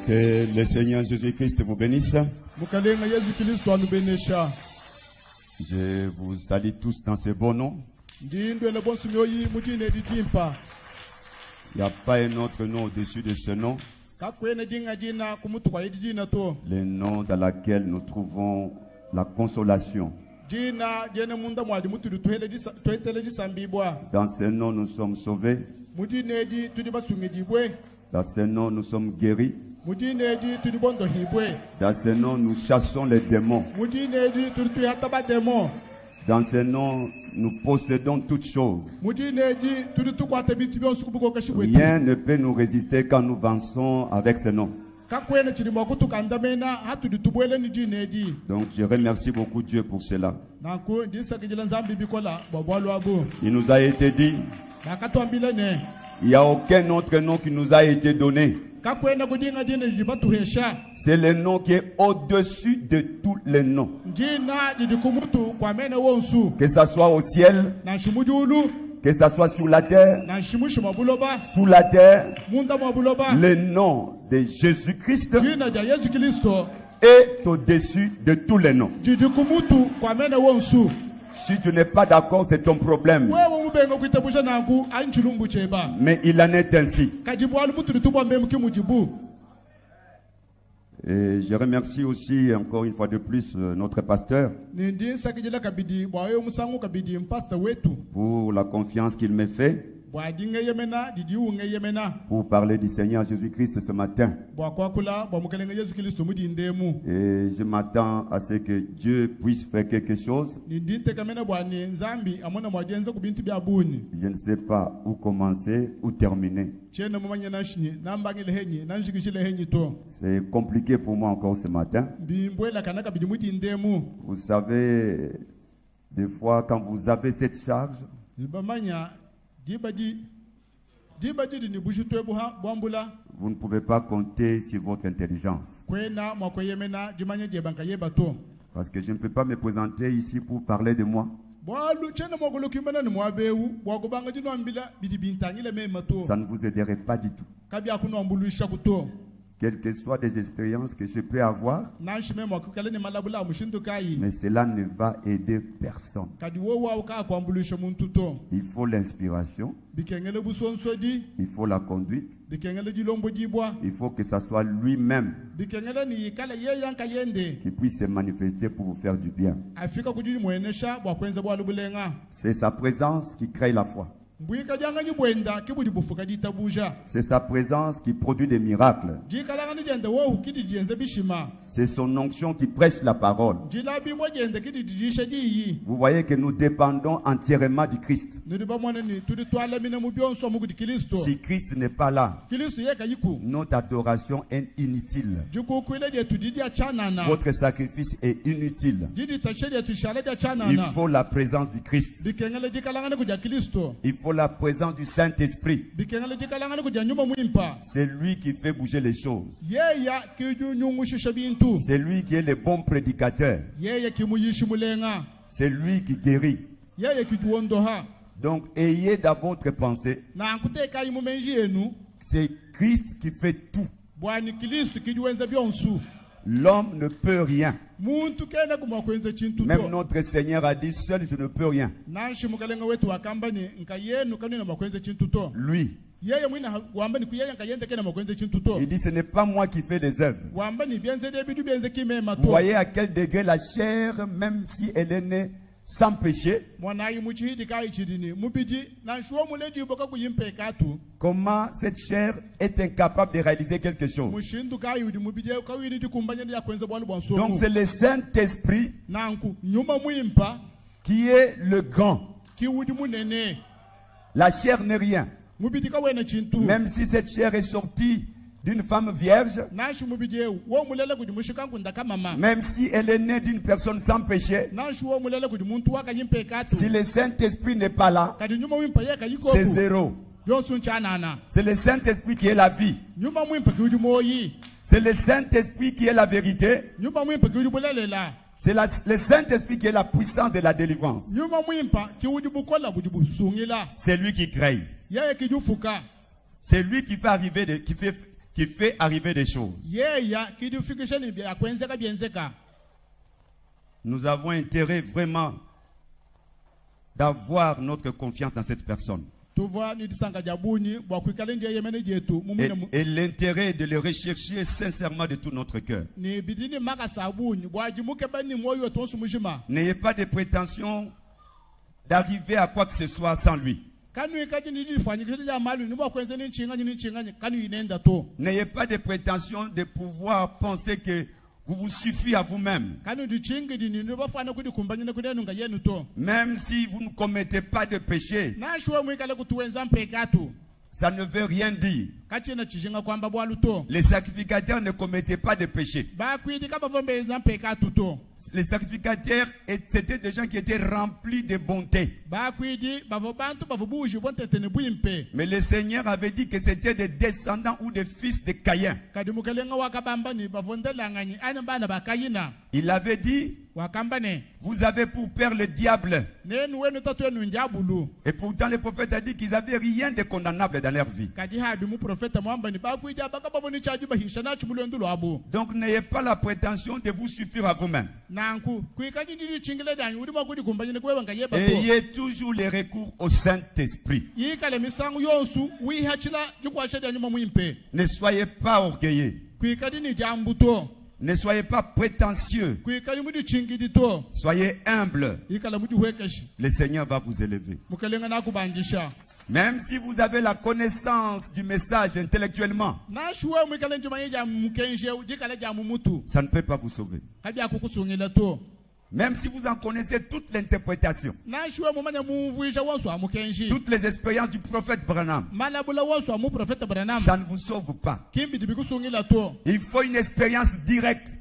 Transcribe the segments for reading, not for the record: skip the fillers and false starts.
Que le Seigneur Jésus-Christ vous bénisse. Je vous salue tous dans ce beau nom. Il n'y a pas un autre nom au-dessus de ce nom. Le nom dans lequel nous trouvons la consolation. Dans ce nom, nous sommes sauvés. Dans ce nom, nous sommes guéris. Dans ce nom, nous chassons les démons. Dans ce nom, nous possédons toutes choses. Rien ne peut nous résister quand nous avançons avec ce nom. Donc je remercie beaucoup Dieu pour cela. Il nous a été dit, il n'y a aucun autre nom qui nous a été donné. C'est le nom qui est au-dessus de tous les noms. Que ce soit au ciel, que ce soit sur la terre, sous la terre, le nom de Jésus-Christ est au-dessus de tous les noms. Si tu n'es pas d'accord, c'est ton problème. Mais il en est ainsi. Et je remercie aussi encore une fois de plus notre pasteur pour la confiance qu'il me fait pour parler du Seigneur Jésus-Christ ce matin. Et je m'attends à ce que Dieu puisse faire quelque chose. Je ne sais pas où commencer, où terminer. C'est compliqué pour moi encore ce matin. Vous savez, des fois quand vous avez cette charge, vous ne pouvez pas compter sur votre intelligence. Parce que je ne peux pas me présenter ici pour parler de moi. Ça ne vous aiderait pas du tout. Quelles que soient des expériences que je peux avoir, mais cela ne va aider personne. Il faut l'inspiration, il faut la conduite, il faut que ce soit lui-même qui puisse se manifester pour vous faire du bien. C'est sa présence qui crée la foi. C'est sa présence qui produit des miracles. C'est son onction qui prêche la parole. Vous voyez que nous dépendons entièrement du Christ. Si Christ n'est pas là, notre adoration est inutile. Votre sacrifice est inutile. Il faut la présence du Christ. Il faut la présence du Saint-Esprit. C'est lui qui fait bouger les choses. C'est lui qui est le bon prédicateur. C'est lui qui guérit. Donc ayez dans votre pensée, c'est Christ qui fait tout. L'homme ne peut rien. Même notre Seigneur a dit, seul je ne peux rien. Lui, il dit, ce n'est pas moi qui fais les œuvres. Vous voyez à quel degré la chair, même si elle est née sans péché, comment cette chair est incapable de réaliser quelque chose. Donc c'est le Saint-Esprit qui est le grand. La chair n'est rien. Même si cette chair est sortie d'une femme vierge, même si elle est née d'une personne sans péché, si le Saint-Esprit n'est pas là, c'est zéro. C'est le Saint-Esprit qui est la vie. C'est le Saint-Esprit qui est la vérité. C'est le Saint-Esprit qui est la puissance de la délivrance. C'est lui qui crée. C'est lui qui fait arriver, qui qui fait arriver des choses. Nous avons intérêt vraiment d'avoir notre confiance dans cette personne. Et l'intérêt de le rechercher sincèrement de tout notre cœur. N'ayez pas de prétention d'arriver à quoi que ce soit sans lui. N'ayez pas de prétention de pouvoir penser que vous vous suffit à vous-même. Même si vous ne commettez pas de péché, ça ne veut rien dire. Les sacrificateurs ne commettaient pas de péché. Les sacrificateurs, c'était des gens qui étaient remplis de bonté. Mais le Seigneur avait dit que c'était des descendants ou des fils de Caïn. Il avait dit, vous avez pour père le diable. Et pourtant le prophète a dit qu'ils n'avaient rien de condamnable dans leur vie. Donc n'ayez pas la prétention de vous suffire à vous-même. Ayez toujours les recours au Saint-Esprit. Ne soyez pas orgueilleux. Ne soyez pas prétentieux. Soyez humble. Le Seigneur va vous élever. Même si vous avez la connaissance du message intellectuellement, ça ne peut pas vous sauver. Même si vous en connaissez toute l'interprétation, toutes les expériences du prophète Branham, ça ne vous sauve pas. Il faut une expérience directe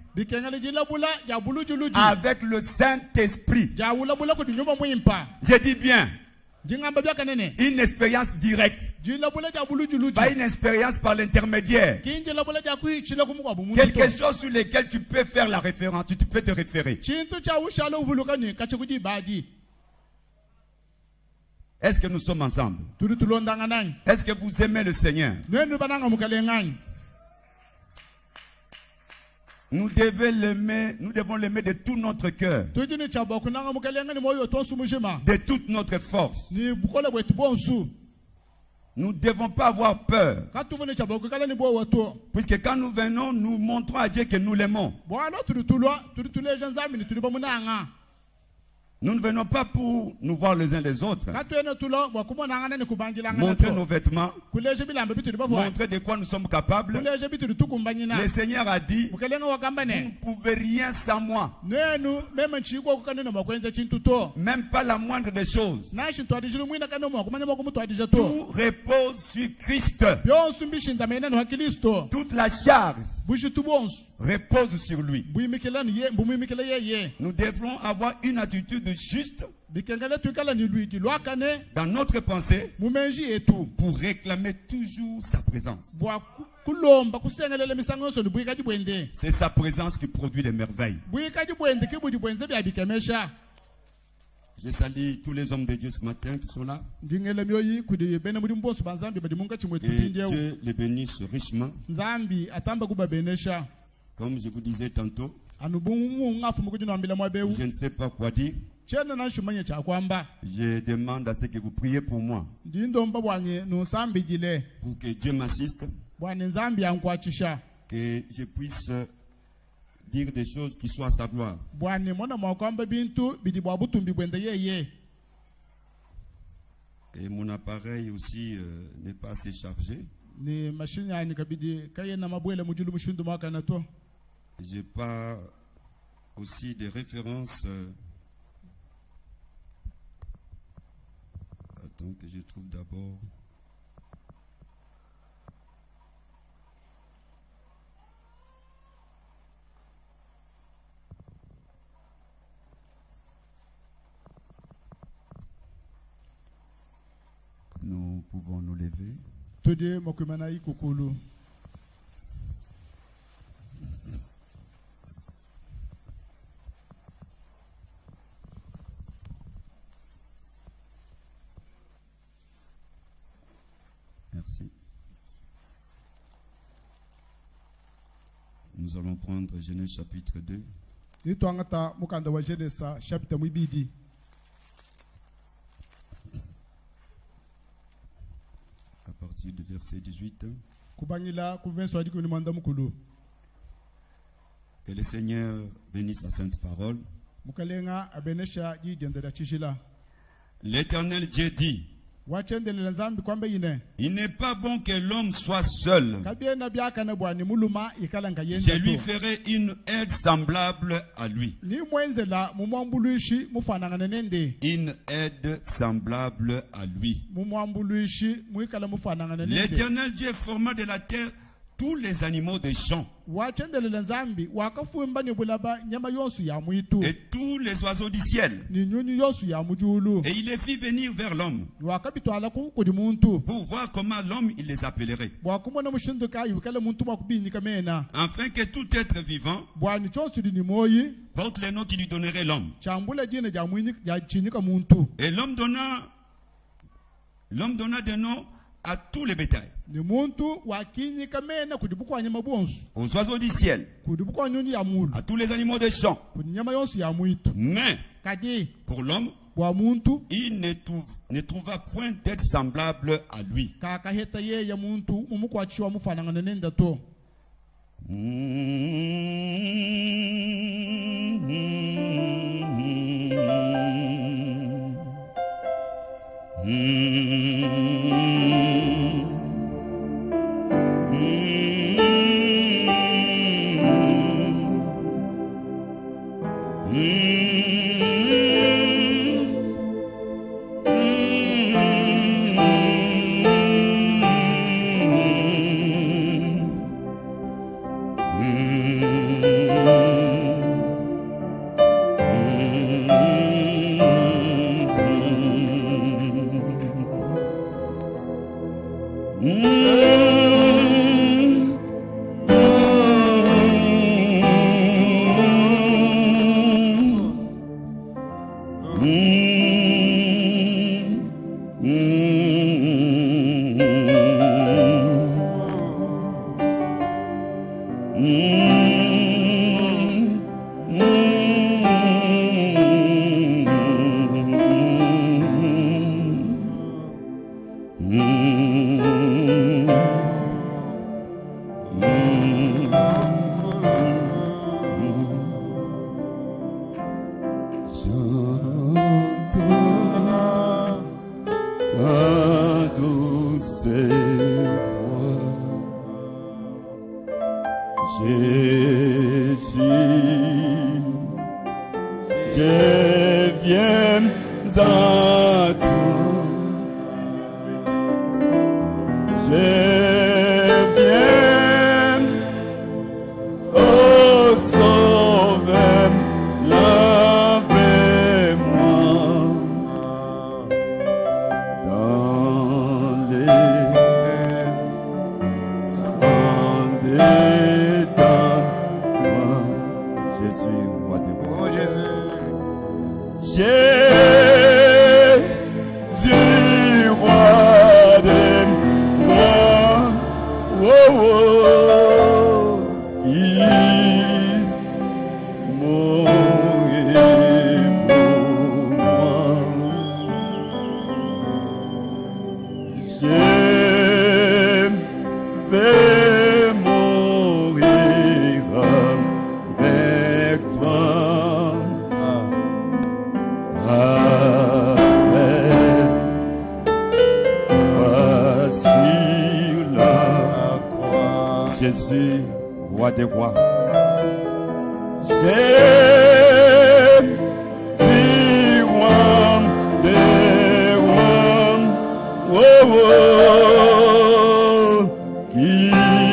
avec le Saint-Esprit. Je dis bien, une expérience directe, pas une expérience par l'intermédiaire. Quelque chose sur lequel tu peux faire la référence, tu peux te référer. Est-ce que nous sommes ensemble? Est-ce que vous aimez le Seigneur? Nous devons l'aimer de tout notre cœur, de toute notre force. Nous ne devons pas avoir peur. Puisque quand nous venons, nous montrons à Dieu que nous l'aimons. Nous ne venons pas pour nous voir les uns les autres. Montrer nos vêtements. Montrer de quoi nous sommes capables. Le Seigneur a dit, vous ne pouvez rien sans moi. Même pas la moindre des choses. Tout repose sur Christ. Toute la charge repose sur lui. Nous devrons avoir une attitude juste dans notre pensée pour réclamer toujours sa présence. C'est sa présence qui produit des merveilles. Je salue tous les hommes de Dieu ce matin qui sont là. Et Dieu les bénisse richement. Comme je vous disais tantôt, je ne sais pas quoi dire. Je demande à ce que vous priez pour moi, pour que Dieu m'assiste, que je puisse dire des choses qui soient à sa gloire. Et mon appareil aussi n'est pas assez chargé. J'ai pas aussi des références. Attends que je trouve d'abord. Nous pouvons nous lever. Merci. Nous allons prendre Genèse chapitre 2. À partir du verset 18. Que le Seigneur bénisse sa sainte parole. L'Éternel Dieu dit: il n'est pas bon que l'homme soit seul. Je lui ferai une aide semblable à lui. Une aide semblable à lui. L'Éternel Dieu forma de la terre tous les animaux des champs et tous les oiseaux du ciel. Et il les fit venir vers l'homme pour voir comment l'homme il les appellerait, afin que tout être vivant porte les noms qu'il lui donnerait l'homme. Et l'homme donna des noms à tous les bétails, aux oiseaux du ciel, à tous les animaux des champs. Mais pour l'homme, il ne trouva point d'aide semblable à lui. Jésus, roi des rois. Jésus, roi des rois. Oh, oh, qui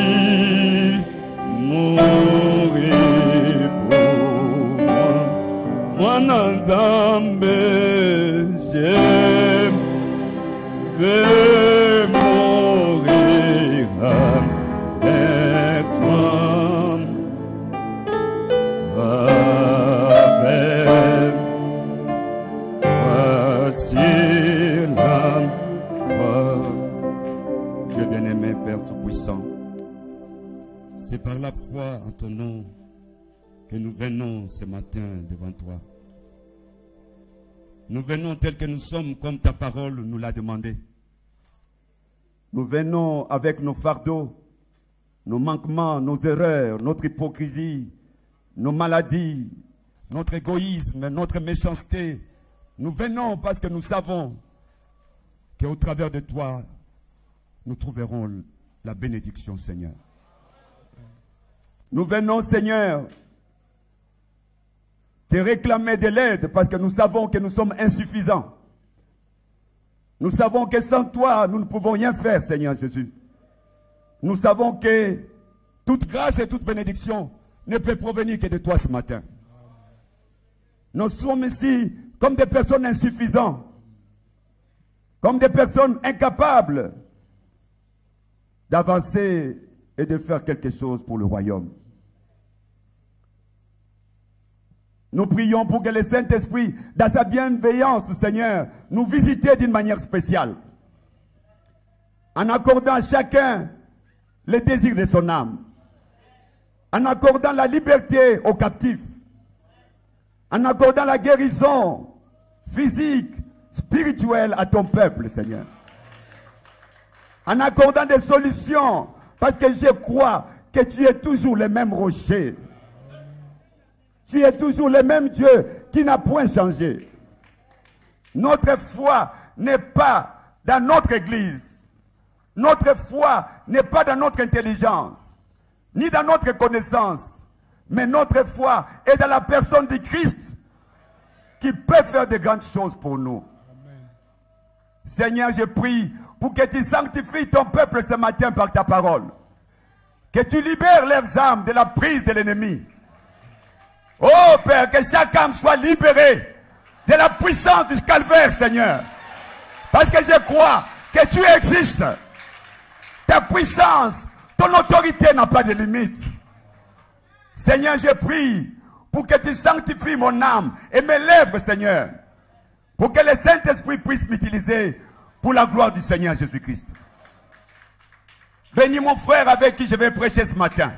mourit pour moi. Moi, Nzambe, je veux mourir avec toi. C'est par la foi en ton nom que nous venons ce matin devant toi. Nous venons tels que nous sommes comme ta parole nous l'a demandé. Nous venons avec nos fardeaux, nos manquements, nos erreurs, notre hypocrisie, nos maladies, notre égoïsme, notre méchanceté. Nous venons parce que nous savons qu'au travers de toi, nous trouverons la bénédiction, Seigneur. Nous venons, Seigneur, te réclamer de l'aide parce que nous savons que nous sommes insuffisants. Nous savons que sans toi, nous ne pouvons rien faire, Seigneur Jésus. Nous savons que toute grâce et toute bénédiction ne peut provenir que de toi ce matin. Nous sommes ici comme des personnes insuffisantes, comme des personnes incapables d'avancer et de faire quelque chose pour le royaume. Nous prions pour que le Saint-Esprit, dans sa bienveillance, Seigneur, nous visite d'une manière spéciale. En accordant à chacun les désirs de son âme. En accordant la liberté aux captifs. En accordant la guérison physique, spirituelle à ton peuple, Seigneur. En accordant des solutions, parce que je crois que tu es toujours le même rocher. Tu es toujours le même Dieu qui n'a point changé. Notre foi n'est pas dans notre église. Notre foi n'est pas dans notre intelligence, ni dans notre connaissance. Mais notre foi est dans la personne du Christ qui peut faire de grandes choses pour nous. Amen. Seigneur, je prie pour que tu sanctifies ton peuple ce matin par ta parole. Que tu libères leurs âmes de la prise de l'ennemi. Oh Père, que chaque âme soit libérée de la puissance du calvaire, Seigneur. Parce que je crois que tu existes. Ta puissance, ton autorité n'a pas de limite. Seigneur, je prie pour que tu sanctifies mon âme et mes lèvres, Seigneur. Pour que le Saint-Esprit puisse m'utiliser pour la gloire du Seigneur Jésus-Christ. Bénis mon frère avec qui je vais prêcher ce matin.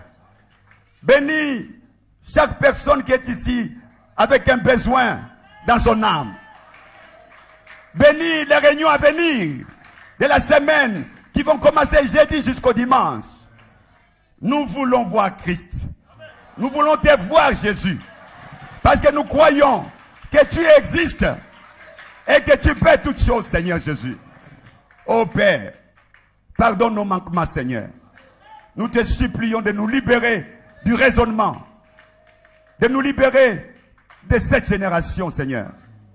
Bénis chaque personne qui est ici avec un besoin dans son âme. Bénis les réunions à venir de la semaine qui vont commencer jeudi jusqu'au dimanche. Nous voulons voir Christ. Nous voulons te voir, Jésus. Parce que nous croyons que tu existes et que tu peux toutes choses, Seigneur Jésus. Ô Père, pardonne nos manquements, Seigneur. Nous te supplions de nous libérer du raisonnement, de nous libérer de cette génération, Seigneur.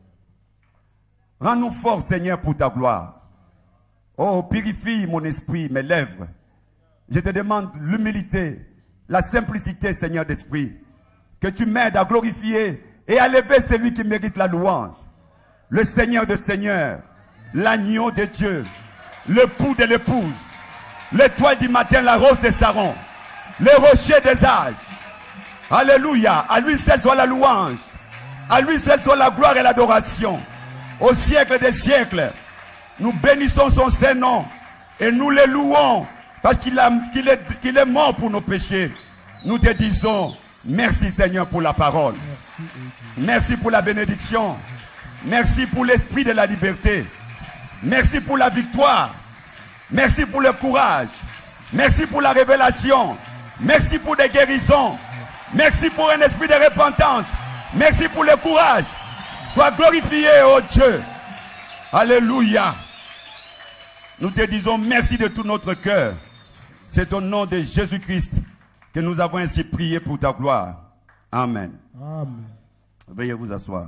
Rends-nous forts, Seigneur, pour ta gloire. Oh, purifie mon esprit, mes lèvres. Je te demande l'humilité, la simplicité, Seigneur d'esprit. Que tu m'aides à glorifier et à lever celui qui mérite la louange. Le Seigneur de Seigneurs, l'agneau de Dieu, l'époux de l'épouse, l'étoile du matin, la rose de Saron, le rocher des âges. Alléluia. À lui seul soit la louange. À lui seul soit la gloire et l'adoration. Au siècle des siècles, nous bénissons son Saint-Nom et nous le louons parce qu'il est mort pour nos péchés. Nous te disons merci, Seigneur, pour la parole. Merci pour la bénédiction. Merci pour l'esprit de la liberté. Merci pour la victoire. Merci pour le courage. Merci pour la révélation. Merci pour des guérisons. Merci pour un esprit de repentance. Merci pour le courage. Sois glorifié, oh Dieu. Alléluia. Nous te disons merci de tout notre cœur. C'est au nom de Jésus-Christ que nous avons ainsi prié pour ta gloire. Amen. Amen. Veuillez vous asseoir.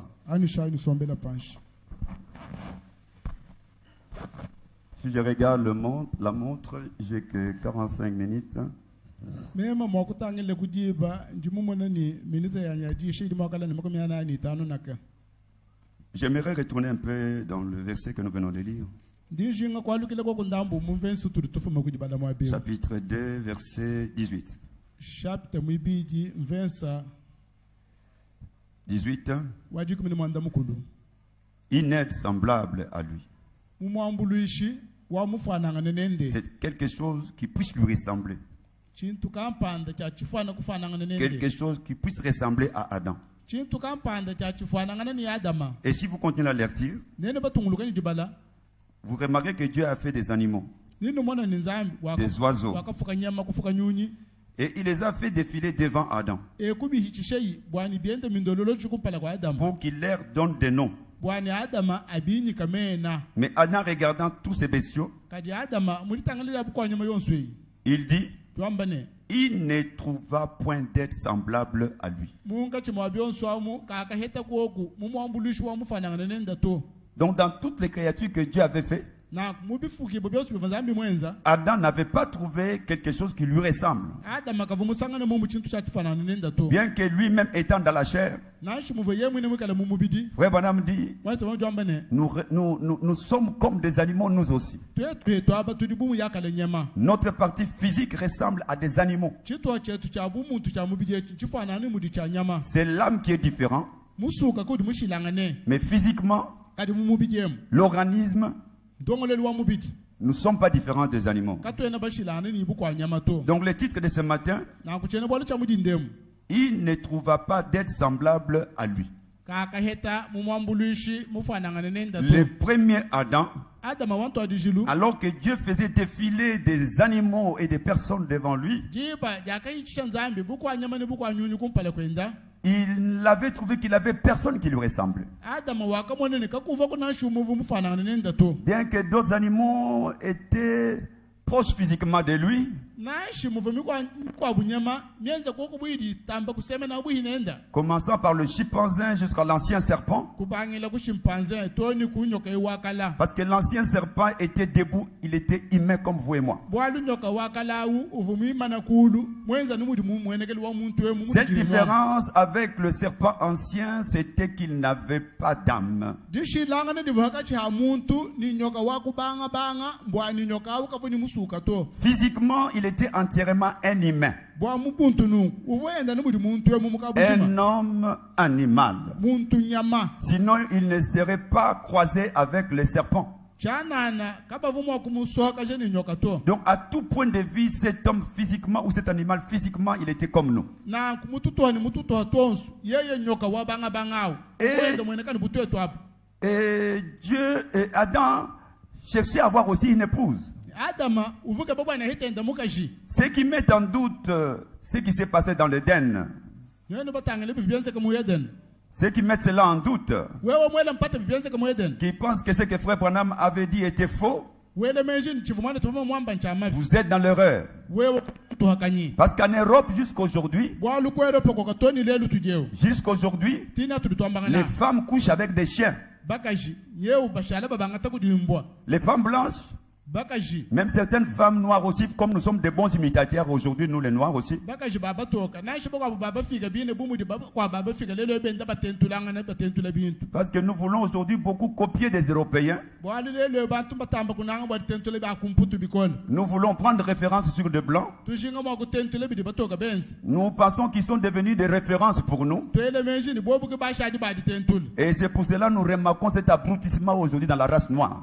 Si je regarde la montre, j'ai que 45 minutes. J'aimerais retourner un peu dans le verset que nous venons de lire. Chapitre 2, verset 18. 18. Une aide semblable à lui. C'est quelque chose qui puisse lui ressembler. quelque chose qui puisse ressembler à Adam. Et si vous continuez à la lecture, vous remarquez que Dieu a fait des animaux, des oiseaux, et il les a fait défiler devant Adam pour qu'il leur donne des noms. Mais Adam, regardant tous ces bestiaux, il dit, il ne trouva point d'être semblable à lui. Donc dans toutes les créatures que Dieu avait faites, Adam n'avait pas trouvé quelque chose qui lui ressemble. Bien que lui-même étant dans la chair, Frère Branham dit, nous sommes comme des animaux nous aussi. Notre partie physique ressemble à des animaux. C'est l'âme qui est différente. Mais physiquement, l'organisme, nous ne sommes pas différents des animaux. Donc le titre de ce matin, il ne trouva pas d'être semblable à lui. Le premier Adam, alors que Dieu faisait défiler des animaux et des personnes devant lui, il avait trouvé qu'il avait personne qui lui ressemble. Bien que d'autres animaux étaient proches physiquement de lui, commençant par le chimpanzé jusqu'à l'ancien serpent. Parce que l'ancien serpent était debout, il était humain comme vous et moi. Cette différence avec le serpent ancien, c'était qu'il n'avait pas d'âme. Physiquement, il était entièrement un humain. Un homme animal. Sinon, il ne serait pas croisé avec le serpent. Donc, à tout point de vue, cet homme physiquement ou cet animal physiquement, il était comme nous. Et Dieu et Adam cherchaient à avoir aussi une épouse. Ce qui met en doute ce qui s'est passé dans l'Éden, ceux qui mettent cela en doute, qui pensent que ce que Frère Branham avait dit était faux, vous êtes dans l'erreur. Parce qu'en Europe, jusqu'aujourd'hui, les femmes couchent avec des chiens. Les femmes blanches, même certaines femmes noires aussi, comme nous sommes des bons imitateurs aujourd'hui, nous les noirs aussi. Parce que nous voulons aujourd'hui beaucoup copier des Européens. Nous voulons prendre référence sur des blancs. Nous pensons qu'ils sont devenus des références pour nous. Et c'est pour cela que nous remarquons cet abrutissement aujourd'hui dans la race noire.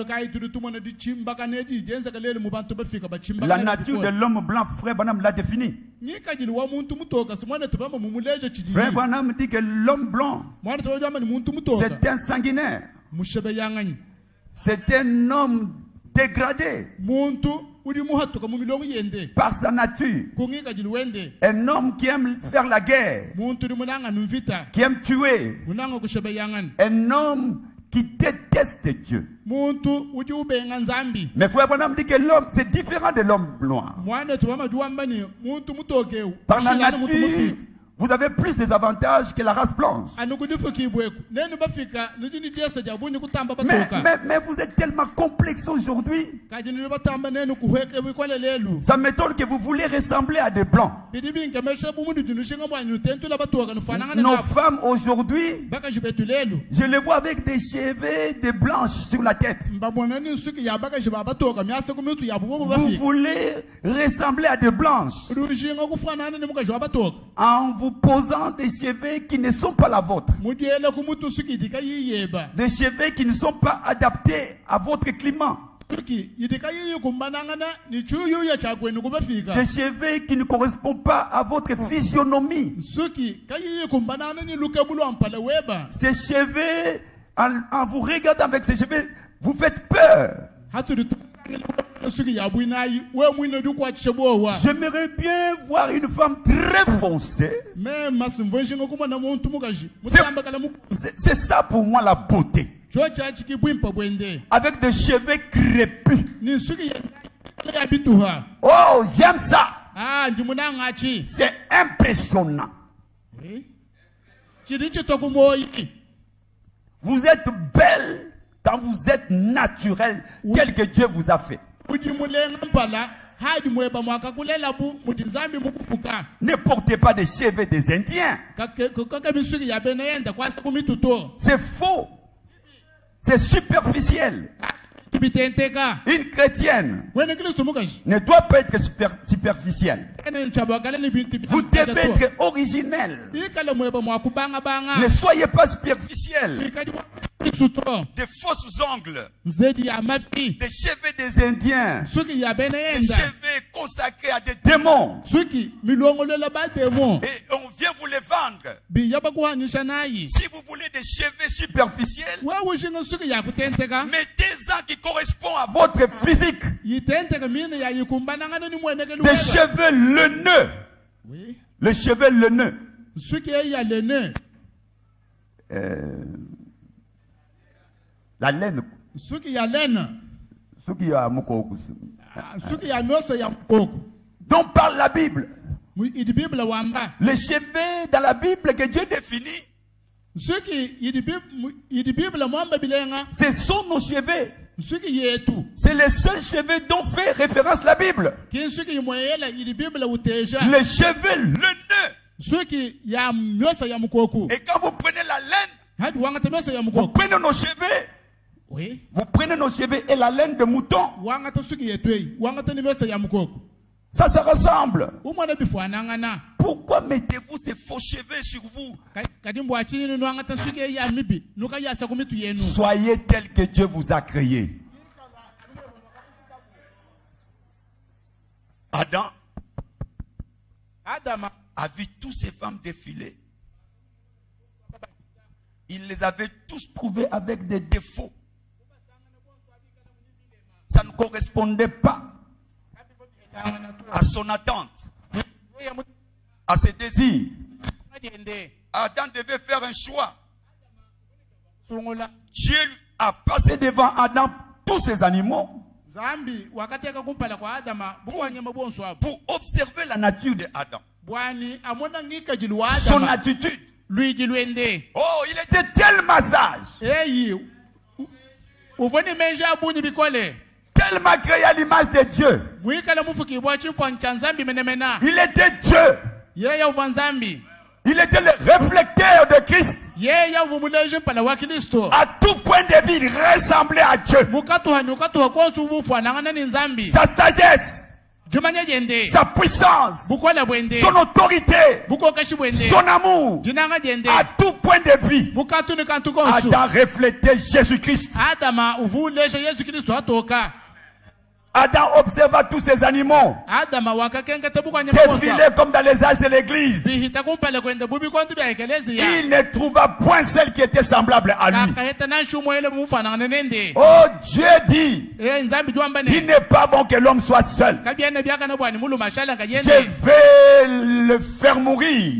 La nature de l'homme blanc, Frère Branham l'a défini. Frère Branham dit que l'homme blanc, c'est un sanguinaire. C'est un homme dégradé par sa nature. Un homme qui aime faire la guerre, qui aime tuer. Un homme qui déteste Dieu. Mais Frère Branham dit que l'homme, c'est différent de l'homme noir. Par la nature, vous avez plus des avantages que la race blanche. Mais vous êtes tellement complexe aujourd'hui. Ça m'étonne que vous voulez ressembler à des blancs. Nos femmes aujourd'hui, je les vois avec des cheveux de blanches sur la tête. Vous voulez ressembler à des blanches en vous posant des cheveux qui ne sont pas la vôtre. Des cheveux qui ne sont pas adaptés à votre climat. Des cheveux qui ne correspondent pas à votre physionomie. Ces cheveux, en vous regardant avec ces cheveux, vous faites peur. J'aimerais bien voir une femme très foncée. C'est ça pour moi la beauté. Avec des cheveux crépus. Oh, j'aime ça. C'est impressionnant. Vous êtes belle quand vous êtes naturel, tel que Dieu vous a fait. Ne portez pas des cheveux des Indiens. C'est faux. C'est superficiel. Une chrétienne ne doit pas être superficielle. Vous devez être originel. Ne soyez pas superficiel. Des fausses ongles, des cheveux des Indiens, des cheveux consacrés à des démons. Et on vient vous les vendre. Si vous voulez des cheveux superficiels, mettez-en qui correspond à votre physique. Des cheveux laineux. Les cheveux laineux. La laine. Dont parle la Bible. Les cheveux dans la Bible que Dieu définit, ce sont nos cheveux. C'est les seuls cheveux dont fait référence la Bible. Les cheveux laineux. Et quand vous prenez la laine, vous prenez nos cheveux. Oui. Vous prenez nos cheveux et la laine de mouton. Ça se ressemble. Pourquoi mettez-vous ces faux cheveux sur vous? Soyez tel que Dieu vous a créé. Adam a vu toutes ces femmes défiler. Il les avait tous trouvées avec des défauts. Ça ne correspondait pas à son attente, à ses désirs. Adam devait faire un choix. Dieu a passé devant Adam tous ces animaux pour observer la nature de Adam. Son attitude. Oh, il était tellement sage. Tellement créé à l'image de Dieu. Il était Dieu. Il était le réflecteur de Christ. À tout point de vue, il ressemblait à Dieu. Sa sagesse, sa puissance, son autorité, son amour, à tout point de vue, Adam reflétait Jésus-Christ. Adam observa tous ces animaux défiler comme dans les âges de l'église. Il ne trouva point celle qui était semblable à lui. Oh, Dieu dit, il n'est pas bon que l'homme soit seul. Je vais le faire mourir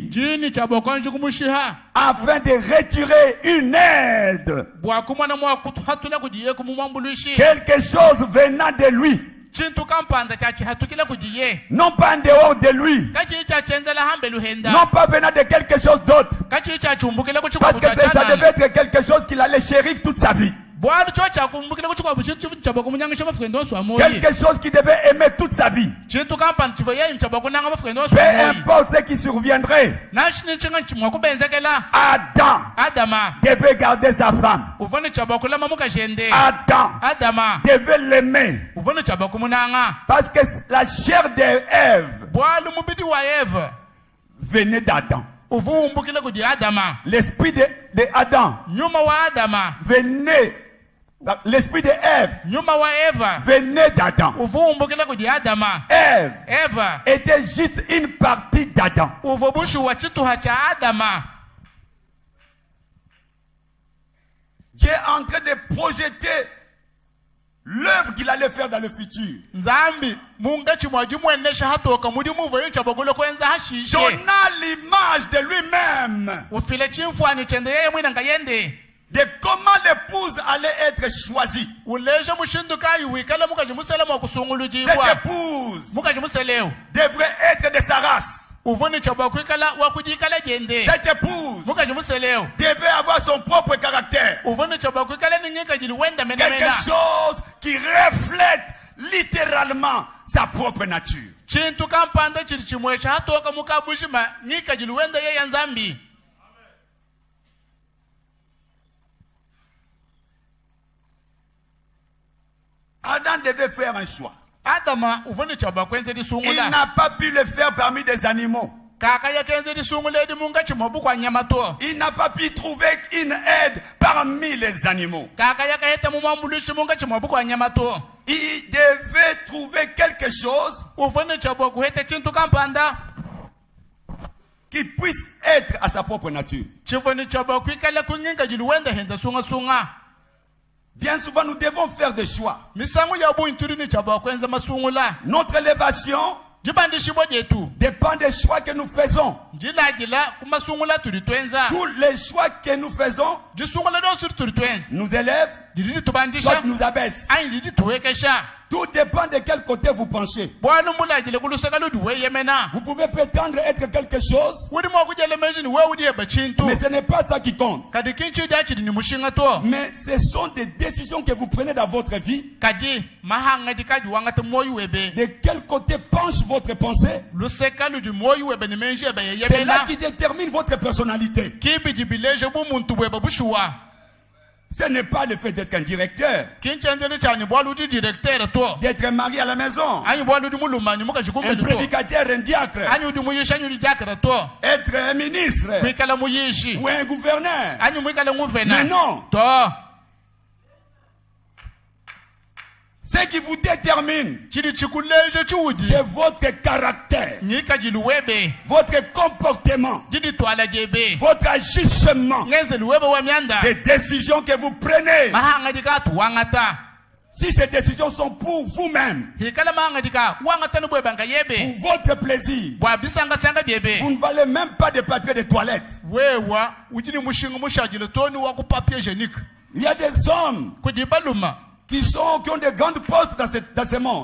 afin de retirer une aide, quelque chose venant de lui, non pas en dehors de lui, non pas venant de quelque chose d'autre, parce que ça devait être quelque chose qu'il allait chérir toute sa vie. Quelque chose qu'il devait aimer toute sa vie. Peu importe ce qui surviendrait, Adam devait garder sa femme. Adam devait l'aimer. Parce que la chair d'Ève venait d'Adam. L'esprit de Adam venait L'esprit de Ève venait d'Adam. Ève était juste une partie d'Adam. Dieu est en train de projeter l'œuvre qu'il allait faire dans le futur. Donnant l'image de lui-même. De comment l'épouse allait être choisie. Cette épouse devrait être de sa race. Cette épouse devait avoir son propre caractère. Quelque chose qui reflète littéralement sa propre nature. Adam devait faire un choix. Il n'a pas pu le faire parmi des animaux. Il n'a pas pu trouver une aide parmi les animaux. Il devait trouver quelque chose qui puisse être à sa propre nature. Bien souvent, nous devons faire des choix. Notre élévation dépend des choix que nous faisons. Tous les choix que nous faisons nous élèvent, soit nous abaissent. Tout dépend de quel côté vous penchez. Vous pouvez prétendre être quelque chose, mais ce n'est pas ça qui compte. Mais ce sont des décisions que vous prenez dans votre vie. De quel côté penche votre pensée? C'est là qui détermine votre personnalité. Ce n'est pas le fait d'être un directeur, d'être marié à la maison, un prédicateur, un diacre, être un ministre ou un gouverneur. Mais non. Ce qui vous détermine, c'est votre caractère, votre comportement, votre agissement, les décisions que vous prenez. Si ces décisions sont pour vous-même, pour votre plaisir, vous ne valez même pas de papier de toilette. Il y a des hommes qui ont de grands postes dans ce monde,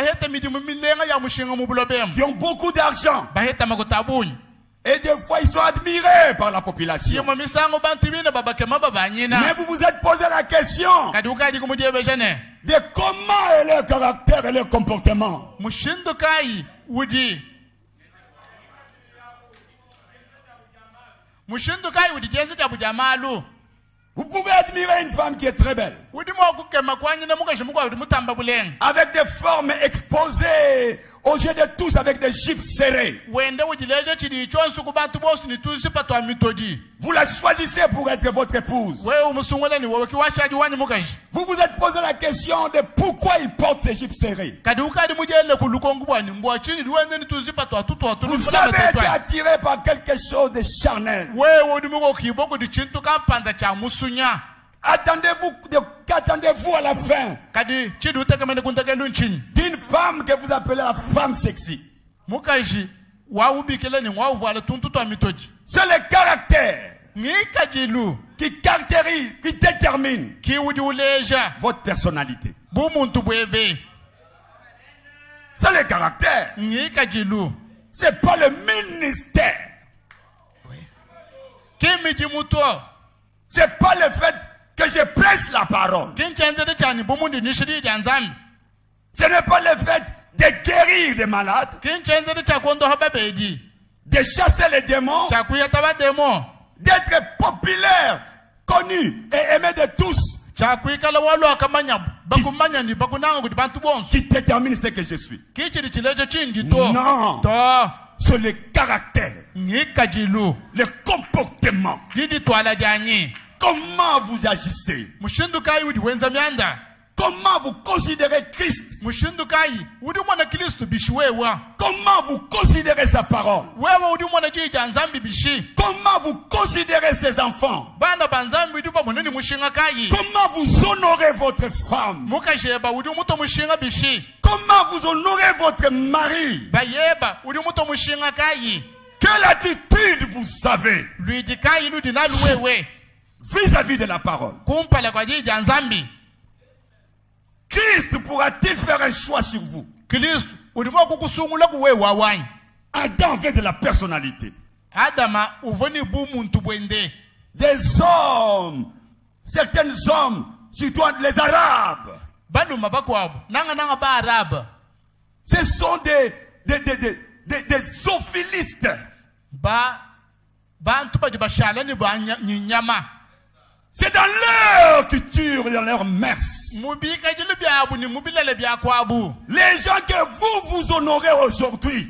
qui ont beaucoup d'argent, et des fois ils sont admirés par la population. Mais vous vous êtes posé la question de comment est leur caractère et leur comportement. Vous pouvez admirer une femme qui est très belle, avec des formes exposées aux yeux de tous, avec des jupes serrées. Vous la choisissez pour être votre épouse. Vous vous êtes posé la question de pourquoi il porte ces jupes serrées. Vous avez été attiré par quelque chose de charnel. Qu'attendez-vous à la fin d'une femme que vous appelez la femme sexy? C'est le caractère qui caractérise, qui détermine votre personnalité. C'est le caractère. C'est pas le ministère. C'est pas le fait que je prêche la parole. Ce n'est pas le fait de guérir des malades, de chasser les démons, d'être populaire, connu et aimé de tous, qui détermine ce que je suis. Non. Sur le caractère, le comportement. comment vous agissez. Comment vous considérez Christ? Comment vous considérez sa parole? Comment vous considérez ses enfants? Comment vous honorez votre femme? Comment vous honorez votre mari? Quelle attitude vous avez vis-à-vis de la parole? Christ pourra-t-il faire un choix sur vous? Adam avait de la personnalité. Des hommes, certains hommes, surtout les Arabes, ce sont des zoophilistes. C'est dans leur culture et dans leur mœurs. Les gens que vous honorez aujourd'hui,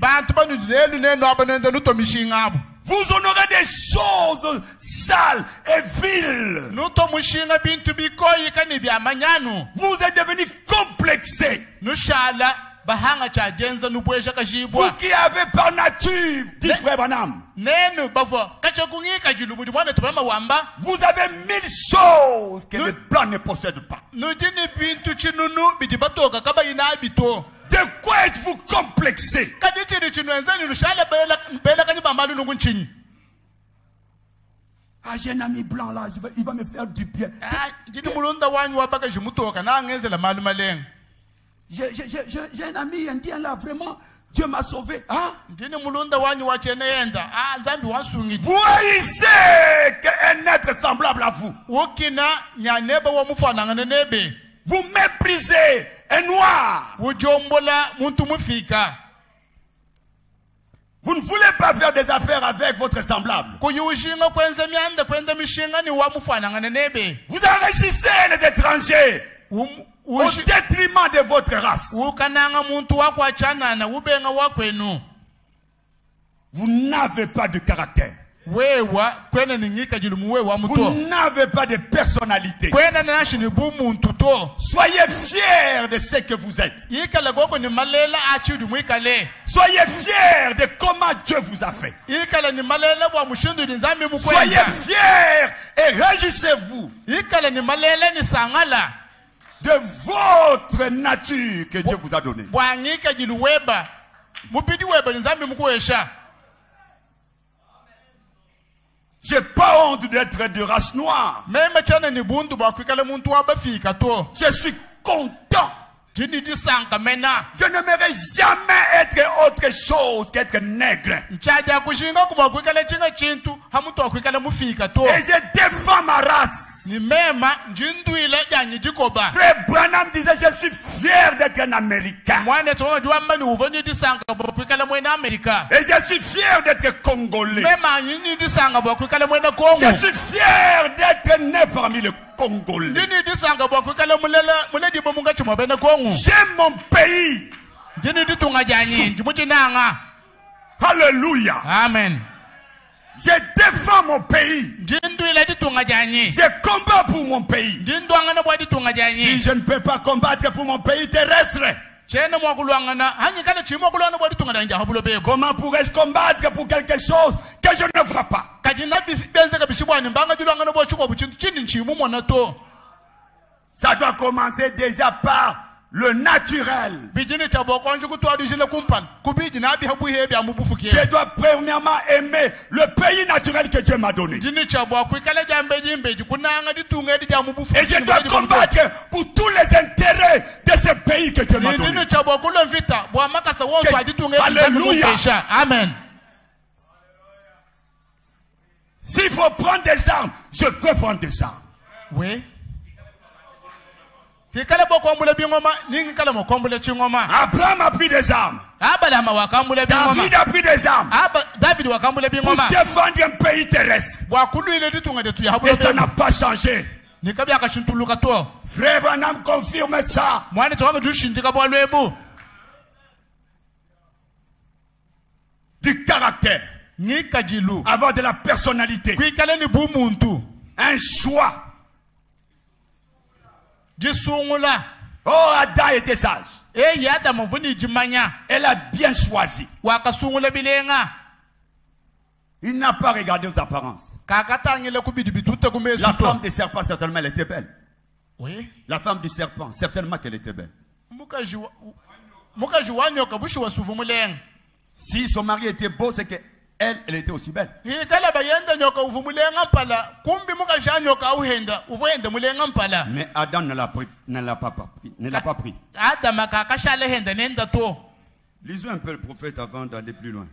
vous honorez des choses sales et viles. Vous êtes devenus complexés. Vous qui avez par nature, dit frère Branham, vous avez 1000 choses que le blanc ne possède pas. De quoi êtes-vous complexé? Ah, j'ai un ami blanc là, il va me faire du bien. J'ai un ami indien là, vraiment, Dieu m'a sauvé. Hein? Vous haïssez qu'un être semblable à vous. Vous méprisez un noir. Vous ne voulez pas faire des affaires avec votre semblable. Vous enrichissez les étrangers au détriment de votre race. Vous n'avez pas de caractère. Vous n'avez pas de personnalité. Soyez fiers de ce que vous êtes. Soyez fiers de comment Dieu vous a fait. Soyez fiers et réjouissez-vous de votre nature que Dieu vous a donnée. J'ai pas honte d'être de race noire. Je suis content. Je n'aimerais jamais être autre chose qu'être nègre. Et je défends ma race. Frère Branham disait, je suis fier d'être un Américain. Et je suis fier d'être Congolais. Je suis fier d'être né parmi les Congolais. J'aime mon pays. Alléluia. Amen. Je défends mon pays. Je combats pour mon pays. Si je ne peux pas combattre pour mon pays terrestre, comment pourrais-je combattre pour quelque chose que je ne vois pas? Ça doit commencer déjà par le naturel. Je dois premièrement aimer le pays naturel que Dieu m'a donné. Et je dois combattre pour tous les intérêts de ce pays que Dieu m'a donné. Alléluia. Amen. S'il faut prendre des armes, je veux prendre des armes. Oui. Abraham a pris des armes. David a pris des armes pour défendre un pays terrestre. Et ça n'a pas changé. Frère Branham confirme ça. Du caractère. Avoir de la personnalité. Un choix. Oh, Adam était sage. Elle a bien choisi. Il n'a pas regardé aux apparences. La femme du serpent, certainement, elle était belle. Oui. La femme du serpent, certainement qu'elle était belle. Si son mari était beau, c'est qu'elle, elle était aussi belle. Mais Adam ne l'a pas pris. Lisons un peu le prophète avant d'aller plus loin.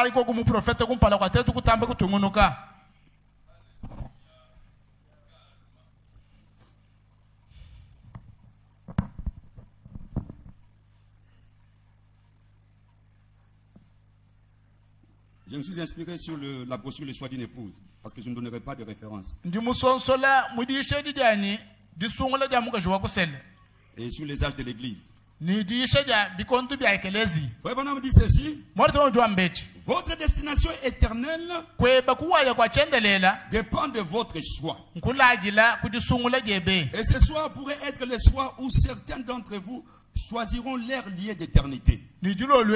Je me suis inspiré sur la brochure Le choix d'une épouse, parce que je ne donnerai pas de référence. Et sur les âges de l'église. Frère Branham dit ceci. Votre destination éternelle dépend de votre choix. Et ce choix pourrait être le choix où certains d'entre vous choisiront leur lieu d'éternité. Et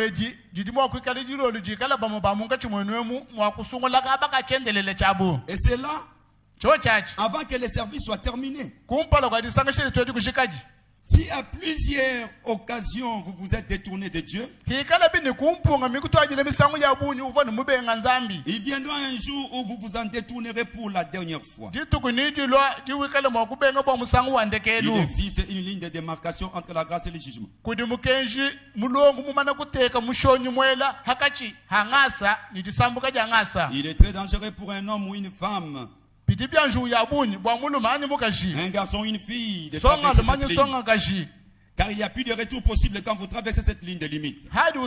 c'est là, avant que le service soit terminé. Si à plusieurs occasions vous vous êtes détourné de Dieu, il viendra un jour où vous vous en détournerez pour la dernière fois. Il existe une ligne de démarcation entre la grâce et le jugement. Il est très dangereux pour un homme ou une femme, un garçon ou une fille, de traverser cette ligne. Car il n'y a plus de retour possible quand vous traversez cette ligne de limite.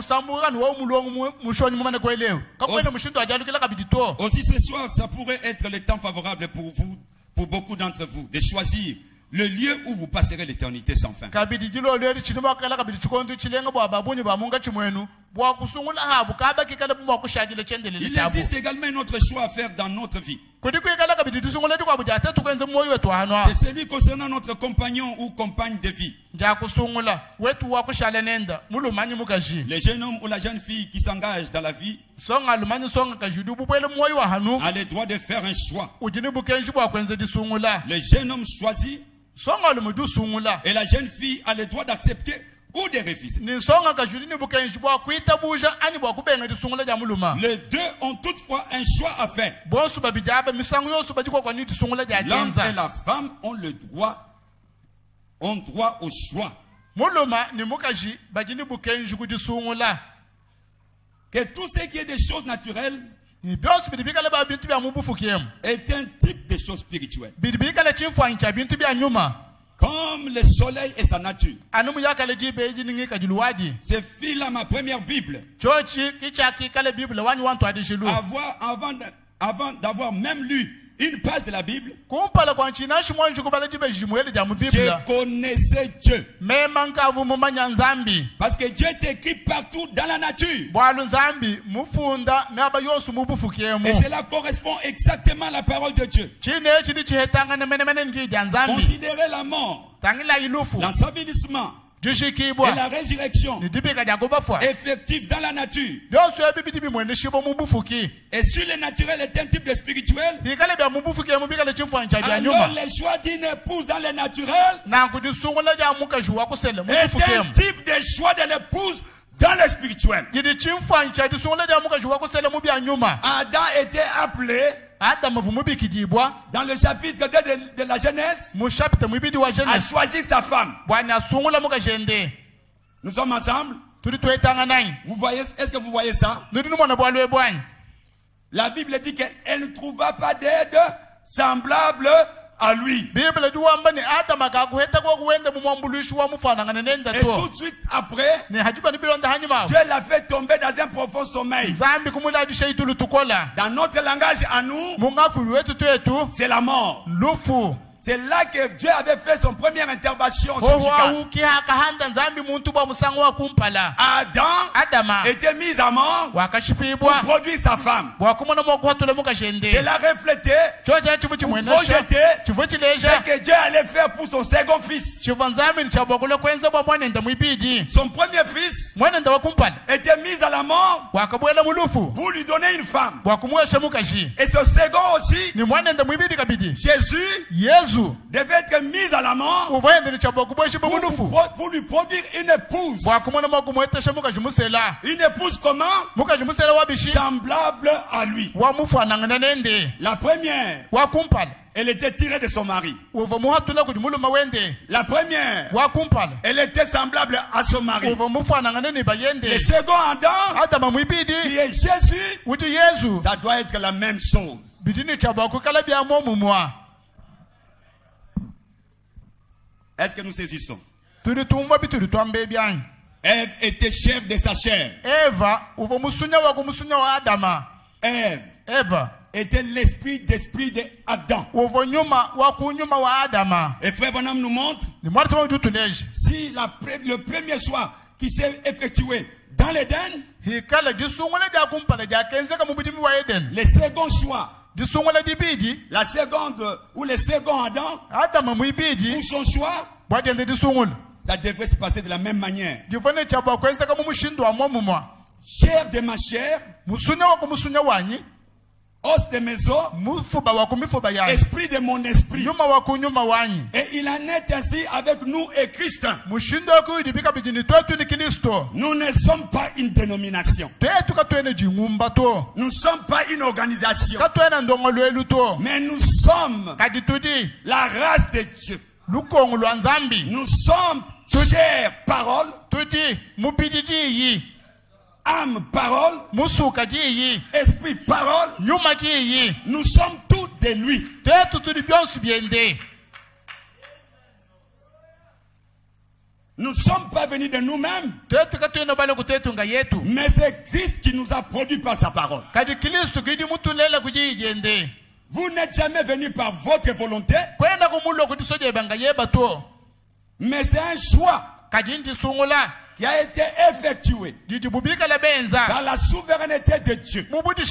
Aussi ce soir, ça pourrait être le temps favorable pour vous, pour beaucoup d'entre vous, de choisir le lieu où vous passerez l'éternité sans fin. Il existe également un autre choix à faire dans notre vie. C'est celui concernant notre compagnon ou compagne de vie. Les jeunes hommes ou la jeune fille qui s'engagent dans la vie a le droit de faire un choix. Le jeune homme choisit et la jeune fille a le droit d'accepter ou de refuser. Les deux ont toutefois un choix à faire. L'homme et la femme ont le droit, au choix. Que tout ce qui est des choses naturelles est un type de choses spirituelles. Comme le soleil et sa nature. J'ai fait là ma première Bible. Avant d'avoir même lu une page de la Bible, je connaissais Dieu. Parce que Dieu est écrit partout dans la nature. Et cela correspond exactement à la parole de Dieu. Considérez la mort, l'ensevelissement et la résurrection effective dans la nature. Et sur le naturel est un type de spirituel. Alors le choix d'une épouse dans le naturel est un type de choix de l'épouse dans le spirituel. Adam était appelé dans le chapitre 2 de la Genèse à choisir sa femme. Nous sommes ensemble. Vous voyez, est-ce que vous voyez ça? La Bible dit qu'elle ne trouva pas d'aide semblable à lui. Et tout de suite après, Dieu l'a fait tomber dans un profond sommeil. Dans notre langage à nous, c'est la mort. C'est là que Dieu avait fait son première intervention chirurgicale. Adam était mis à mort pour produire sa femme. Elle a reflété, projeté ce que Dieu allait faire pour son second fils. Son premier fils était mis à la mort pour lui donner une femme. Et ce second aussi, Jésus, devait être mis à la mort pour lui produire une épouse. Une épouse comment? Semblable à lui. La première, elle était tirée de son mari. La première, elle était semblable à son mari. Le second Adam, qui est Jésus, ça doit être la même chose. Est-ce que nous saisissons? Ève était chef de sa chair. Ève était l'esprit d'Adam. Et frère Bonhomme nous montre, si le premier choix qui s'est effectué dans l'Éden, le second choix, la seconde ou le second Adam, pour son choix, ça devrait se passer de la même manière. Chair de ma chair, os de mes os, esprit de mon esprit. Et il en est ainsi avec nous et Christ. Nous ne sommes pas une dénomination. Nous ne sommes pas une organisation. Mais nous sommes la race de Dieu. Nous sommes chair, parole, âme, parole, esprit, parole. Nous sommes tous de lui. Nous ne sommes pas venus de nous-mêmes, mais c'est Christ qui nous a produit par sa parole. Vous n'êtes jamais venu par votre volonté, mais c'est un choix qui a été effectué par la souveraineté de Dieu.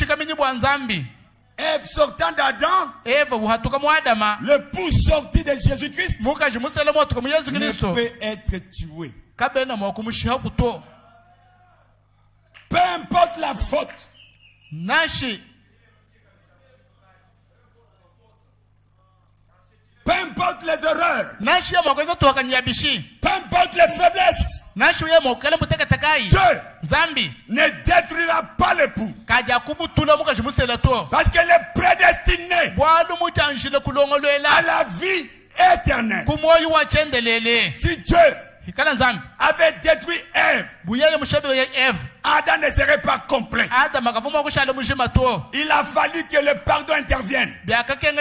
Ève sortant d'Adam, l'épouse sortie de Jésus-Christ, ne peut être tuée. Peu importe la faute, peu importe les erreurs, peu importe les faiblesses, Dieu ne détruira pas l'épouse. Parce qu'elle est prédestinée à la vie éternelle. Si Dieu avait détruit Ève, Adam ne serait pas complet. Il a fallu que le pardon intervienne pour que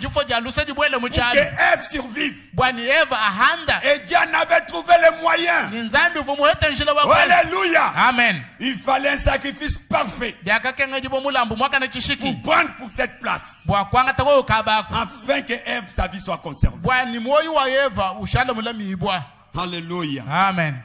Ève survive. Et Dieu en avait trouvé les moyens. Alléluia. Amen. Il fallait un sacrifice parfait pour prendre pour cette place, afin que Ève, sa vie soit conservée. Alléluia. Amen.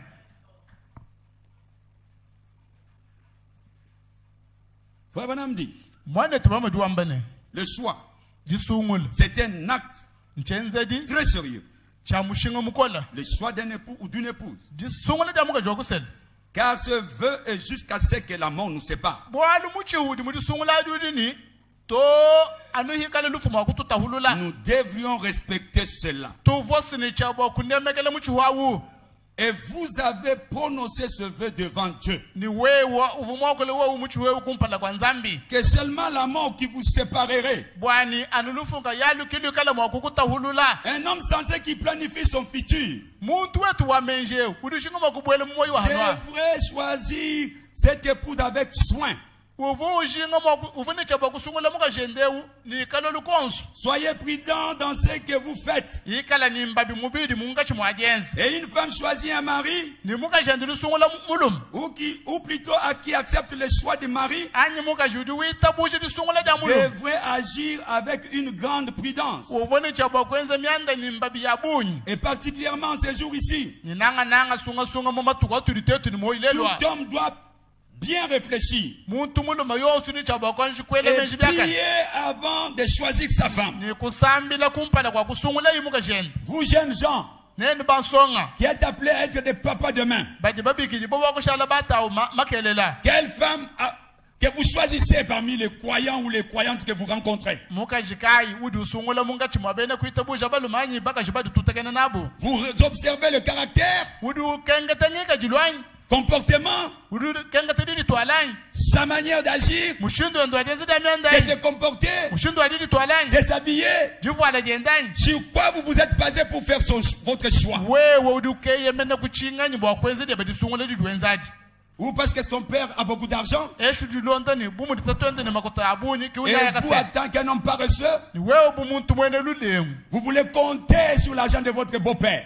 Frère Branham dit, le choix, c'est un acte très sérieux. Le choix d'un époux ou d'une épouse. Car ce vœu est jusqu'à ce que la mort nous sépare. Nous devrions respecter cela. Et vous avez prononcé ce vœu devant Dieu. Que seulement la mort qui vous séparerait. Un homme sensé qui planifie son futur devrait choisir cette épouse avec soin. Soyez prudents dans ce que vous faites. Et une femme choisit un mari, ou plutôt à qui accepte le choix du mari, devrait agir avec une grande prudence. Et particulièrement ces jours ici, tout homme doit bien réfléchir et prier avant de choisir sa femme. Vous jeunes gens qui êtes appelés à être des papas demain, quelle femme que vous choisissez parmi les croyants ou les croyantes que vous rencontrez? Vous observez le caractère, comportement, sa manière d'agir, de se comporter, de s'habiller. Sur quoi vous vous êtes basé pour faire votre choix? Ou parce que son père a beaucoup d'argent? Et vous, en tant qu'un homme paresseux, vous voulez compter sur l'argent de votre beau-père?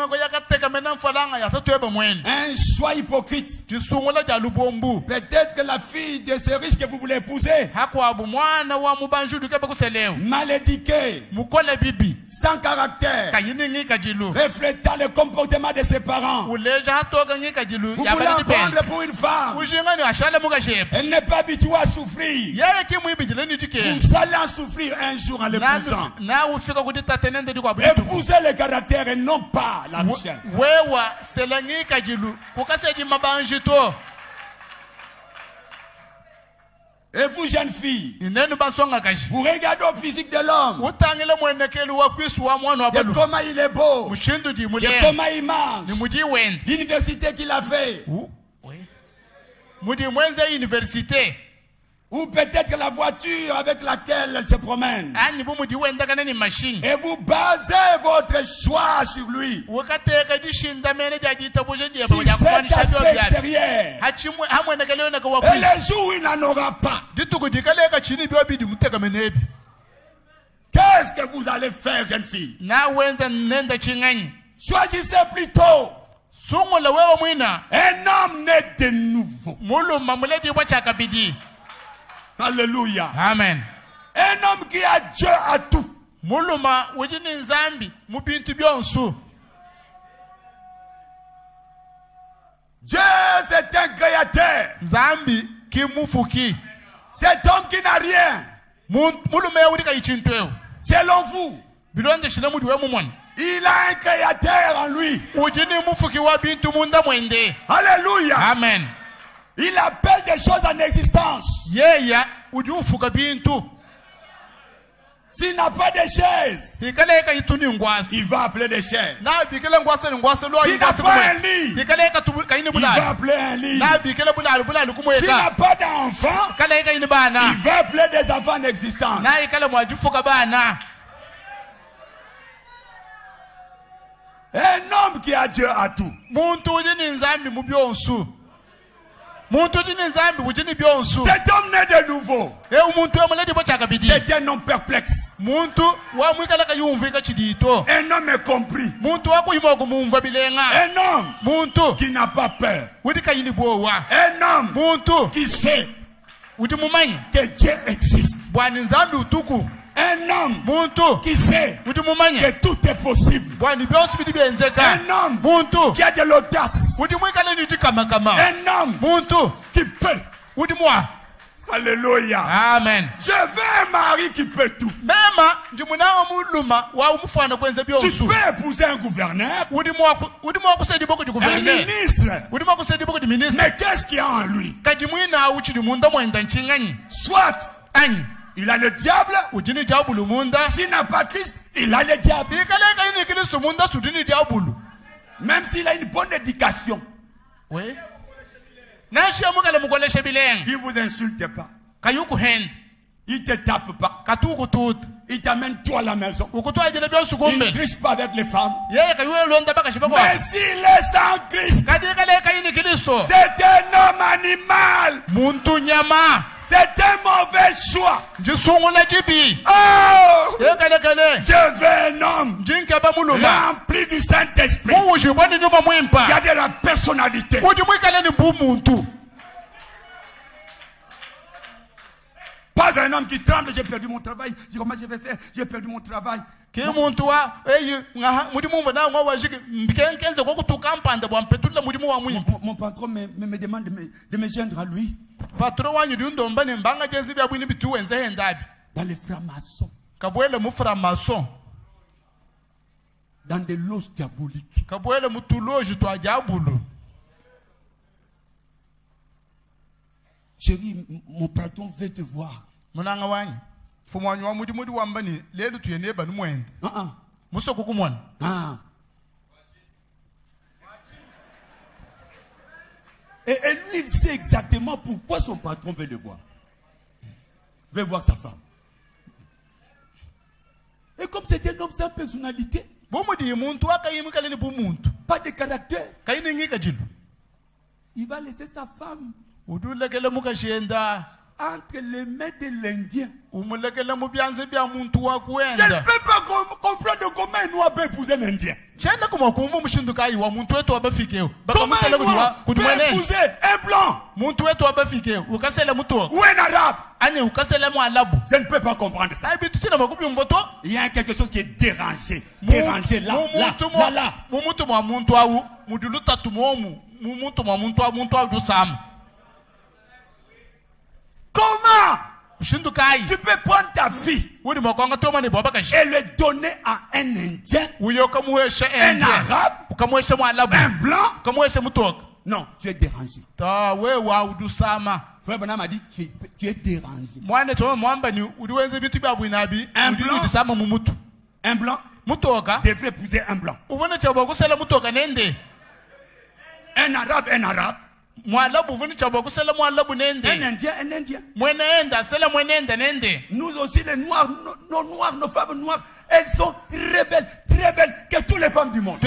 Un choix hypocrite. Peut-être que la fille de ce riche que vous voulez épouser, mal éduquée, sans caractère, reflétant le comportement de ses parents, vous voulez la prendre pour une femme. Elle n'est pas habituée à souffrir. Vous allez en souffrir un jour en l'épousant. Épousez le caractère et non pas la richesse. Et vous, jeunes filles, vous regardez au physique de l'homme, de comment il est beau, de comment il mange, l'université qu'il a fait. Ou peut-être la voiture avec laquelle elle se promène. Et vous basez votre choix sur lui. Si cet aspect extérieur, et les jours où il n'en aura pas, qu'est-ce que vous allez faire, jeune fille? Choisissez plutôt un homme né de nouveau. Alléluia. Amen. Un homme qui a Dieu à tout. Dieu, c'est un créateur. Cet homme qui n'a rien, selon vous, il a un créateur en lui. Alléluia. Amen. Il appelle des choses en existence. S'il n'a pas de chaises, il va appeler des chaises. S'il n'a pas un lit, il va appeler un lit. S'il n'a pas d'enfants, il va appeler des enfants en existence. Un homme qui a Dieu à tout. Cet homme né de nouveau, c'est un homme perplexe, un homme compris, un homme qui n'a pas peur, un homme qui sait que Dieu existe, un homme qui sait que tout est possible, un homme qui a de l'audace, un homme qui peut. Alléluia. Amen. Je veux un mari qui peut tout. Tu peux épouser un gouverneur, un ministre, mais qu'est-ce qu'il y a en lui? Soit il a le diable, s'il n'a pas Christ, il a le diable. Même s'il a une bonne éducation, il ne vous insulte pas, il Il te tape pas. Il t'amène toi à la maison. Il ne triche pas avec les femmes. Mais s'il est sans Christ, c'est un homme animal. C'est un mauvais choix. Oh, je veux un homme rempli du Saint-Esprit. Il y a de la personnalité. Pas un homme qui tremble, j'ai perdu mon travail. Comment je vais faire? J'ai perdu mon travail. Mon patron me demande de me joindre à lui. Dans les francs-maçons. Dans des loges diaboliques. Chérie, mon patron veut te voir. Et lui, il sait exactement pourquoi son patron veut le voir. Veut voir sa femme. Et comme c'est un homme sans personnalité, pas de caractère, il va laisser sa femme entre les mains de l'Indien. Je ne peux pas comprendre comment un noir peut épouser un Indien. Comment un noir peut épouser un blanc ou un arabe? Je ne peux pas comprendre ça. Il y a quelque chose qui est dérangé. Dérangé là. Comment tu peux prendre ta fille et le donner à un Indien, un arabe, un blanc? Non, tu es dérangé. Frère Branham a dit tu es dérangé. Un blanc devrait épouser un blanc. Un arabe. Un Indien. Nous aussi les noirs, nos femmes noires, elles sont très belles que toutes les femmes du monde.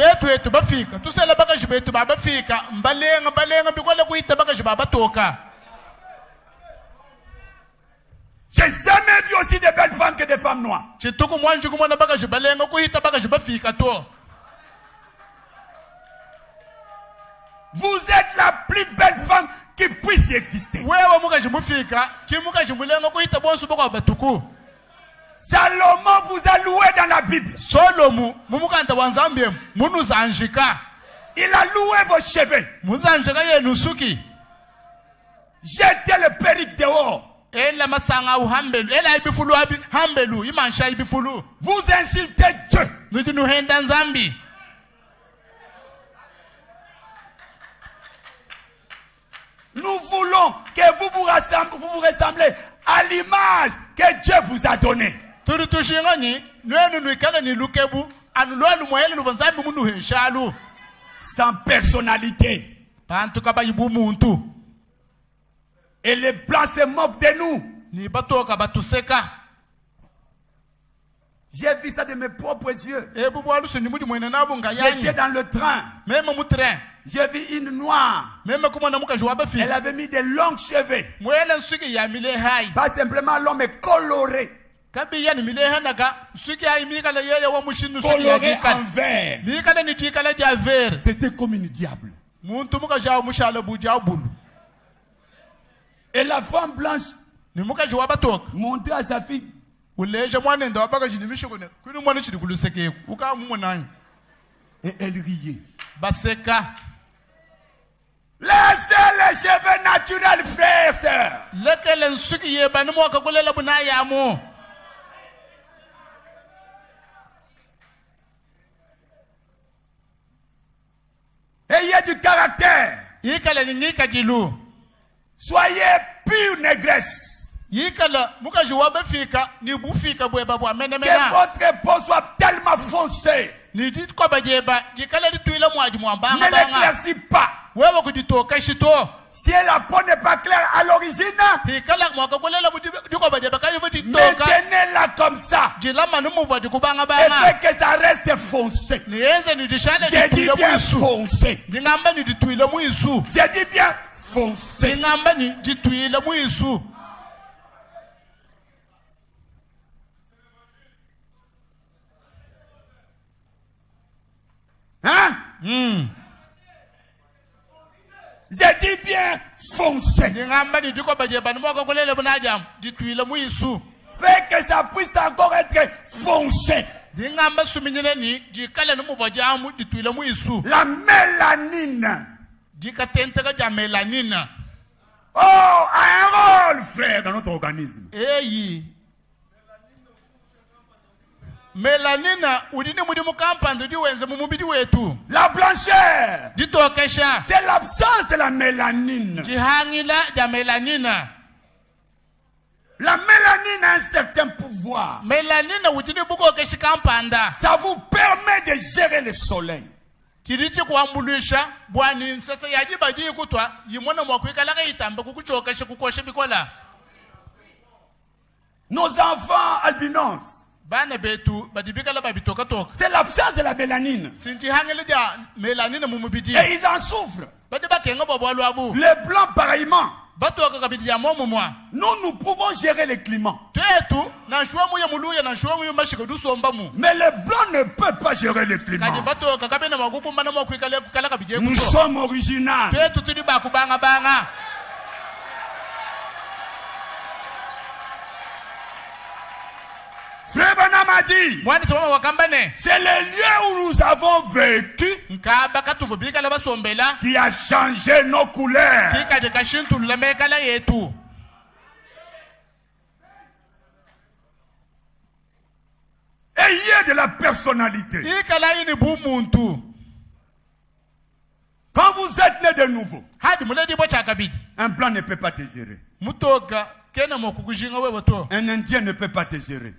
J'ai jamais vu aussi de belles femmes que des femmes noires. Vous êtes la plus belle femme qui puisse y exister. Salomon vous a loué dans la Bible. Il a loué vos cheveux. Jetez le perruque dehors. Vous insultez Dieu. Nous voulons que vous vous ressemblez à l'image que Dieu vous a donnée. Sans personnalité. Et les blancs se moquent de nous. J'ai vu ça de mes propres yeux. J'étais dans le train. J'ai vu une noire. Elle avait mis des longs cheveux. Pas simplement long, mais coloré. Coloré en vert. C'était comme une diable. Et la femme blanche montrait à sa fille. Et elle riait. Laissez les cheveux naturels, frères et sœurs. Ayez du caractère. Soyez pure négresse. Que votre peau soit tellement foncée. Ne l'éclaircit pas. Si la peau n'est pas claire à l'origine, Maintenez-la comme ça. Et fait que ça reste foncé. J'ai dit bien foncé. J'ai dit bien foncé. Hein? J'ai dit bien foncé. Fait que ça puisse encore être foncé. La mélanine. Oh, a un rôle, frère, dans notre organisme. La blancheur, c'est l'absence de la mélanine. La mélanine a un certain pouvoir. Ça vous permet de gérer le soleil. Nos enfants albinos, c'est l'absence de la mélanine. Et ils en souffrent. Les blancs pareillement. Nous pouvons gérer le climat. Mais les blancs ne peuvent pas gérer le climat. Nous sommes originaux. Frère Branham a dit, c'est le lieu où nous avons vécu qui a changé nos couleurs. Ayez de la personnalité. Quand vous êtes né de nouveau, un blanc ne peut pas te gérer. Un Indien ne peut pas te gérer.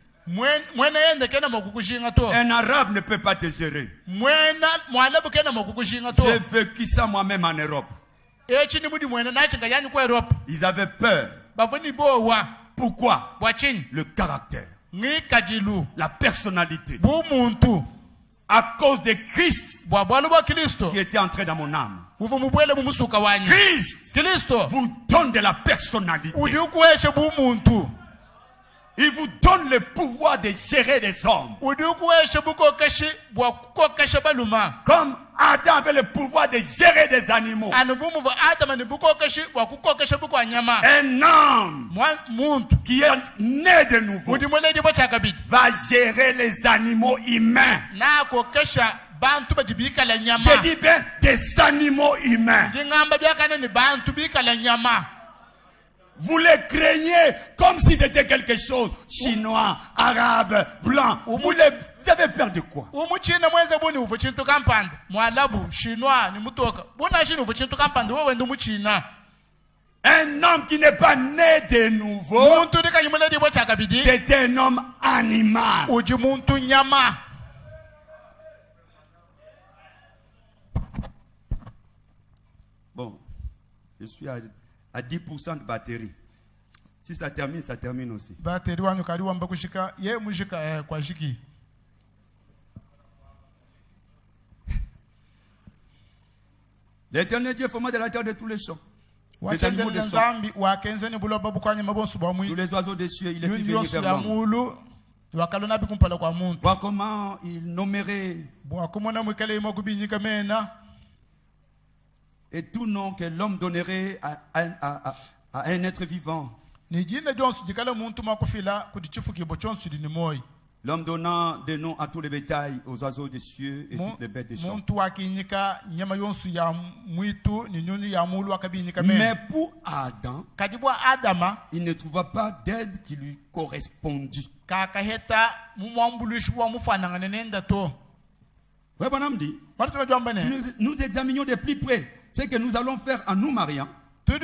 Un arabe ne peut pas te gérer. J'ai vécu ça moi-même en Europe. Ils avaient peur. Pourquoi? Le caractère, la personnalité. À cause de Christ qui était entré dans mon âme. Christ vous donne de la personnalité. Il vous donne le pouvoir de gérer des hommes. Comme Adam avait le pouvoir de gérer des animaux. Un homme qui est né de nouveau va gérer les animaux humains. Je dis bien des animaux humains. Vous les craignez comme si c'était quelque chose. Chinois, arabe, blanc. Vous avez peur de quoi? Un homme qui n'est pas né de nouveau, c'est un homme animal. Bon, je suis à 10% de batterie. Si ça termine aussi. L'Éternel Dieu forma de la terre de tous les champs. Les animaux des champs. Tous les oiseaux des cieux, il les fit venir vers l'homme. Voir comment il nommerait. Et tout nom que l'homme donnerait à un être vivant. L'homme donnant des noms à tous les bétails, aux oiseaux des cieux et toutes les bêtes des champs. Mais pour Adam, il ne trouva pas d'aide qui lui correspondit. Ouais, bonhomme dit, nous examinions de plus près ce que nous allons faire en nous mariant. Quand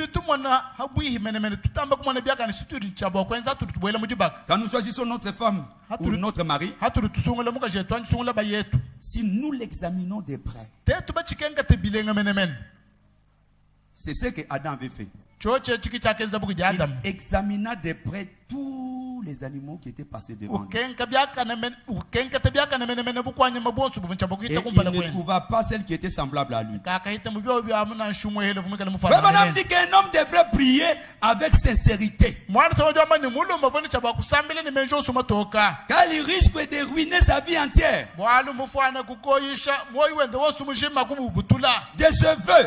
nous choisissons notre femme ou notre mari, si nous l'examinons de près, c'est ce que Adam avait fait. Il examina de près tous tous les animaux qui étaient passés devant lui. Et il ne trouva pas celle qui était semblable à lui. Frère Branham dit qu'un homme devrait prier avec sincérité. Car il risque de ruiner sa vie entière. De ce vœu.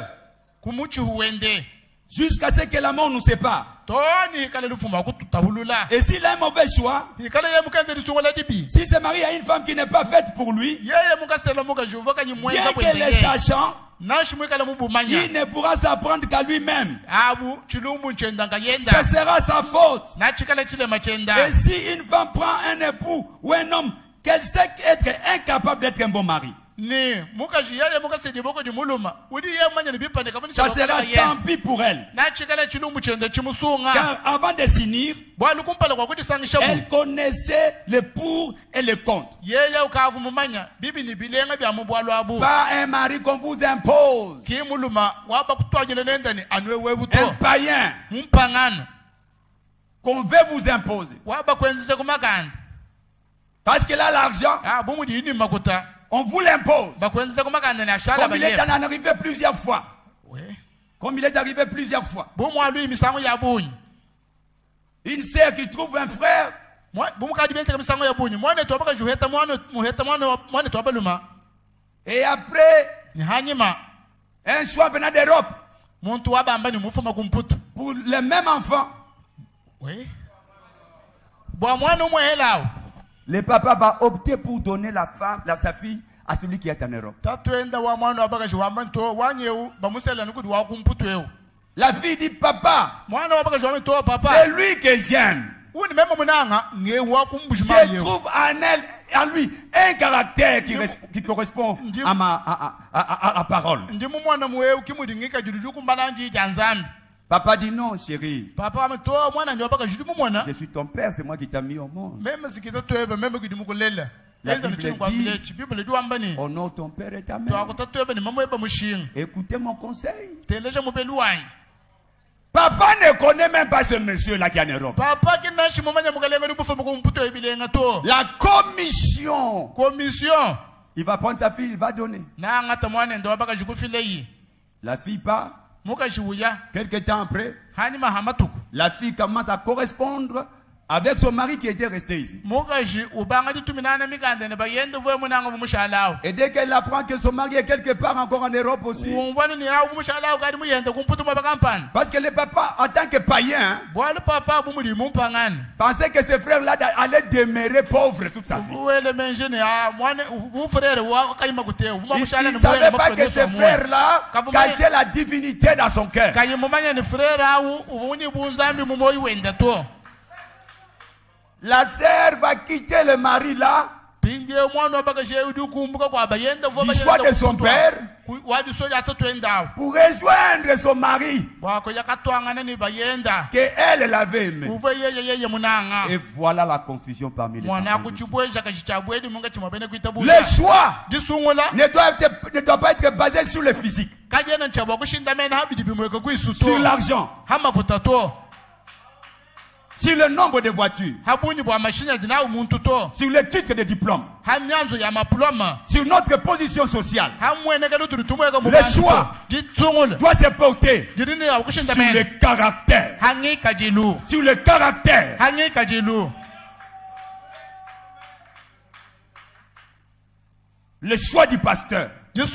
Jusqu'à ce que la mort nous sépare. Et s'il a un mauvais choix, si ce mari a une femme qui n'est pas faite pour lui, bien qu'elle est sachant, il ne pourra s'apprendre qu'à lui-même. Ce sera sa faute. Et si une femme prend un époux ou un homme qu'elle sait être incapable d'être un bon mari, ça sera tant pis pour elle. Car avant de s'unir, elle connaissait le pour et le contre. Pas un mari qu'on vous impose. Un païen qu'on veut vous imposer. Parce qu'il a l'argent, on vous l'impose. Comme il est arrivé plusieurs fois. Comme il est arrivé plusieurs fois. Une sœur qui trouve un frère. Et après, un soir venant d'Europe, pour le même enfant, le papa va opter pour donner sa fille à celui qui est en Europe. La fille dit, papa, c'est lui que j'aime. Je trouve en lui un caractère qui correspond à la parole. Papa dit non, chérie. Je suis ton père, c'est moi qui t'ai mis au monde. La Bible dit, honore ton père et ta mère. Écoutez mon conseil. Papa ne connaît même pas ce monsieur-là qui est en Europe. La commission. Il va prendre sa fille, il va donner. La fille part. Quelque temps après, la fille commence à correspondre avec son mari qui était resté ici. Et dès qu'elle apprend que son mari est quelque part encore en Europe aussi, parce que le papa, en tant que païen, pensait que ce frère-là allait demeurer pauvre toute sa vie. Il ne savait pas que ce frère-là cachait la divinité dans son cœur. La sœur va quitter le mari là du choix de son père pour rejoindre son mari qu'elle l'avait aimé. Et voilà la confusion parmi les enfants. Le choix ne doit pas être basé sur le physique, sur l'argent, sur le nombre de voitures, sur le titre de diplôme, sur notre position sociale. Le choix doit se porter sur le caractère. Sur le caractère. Le choix du pasteur.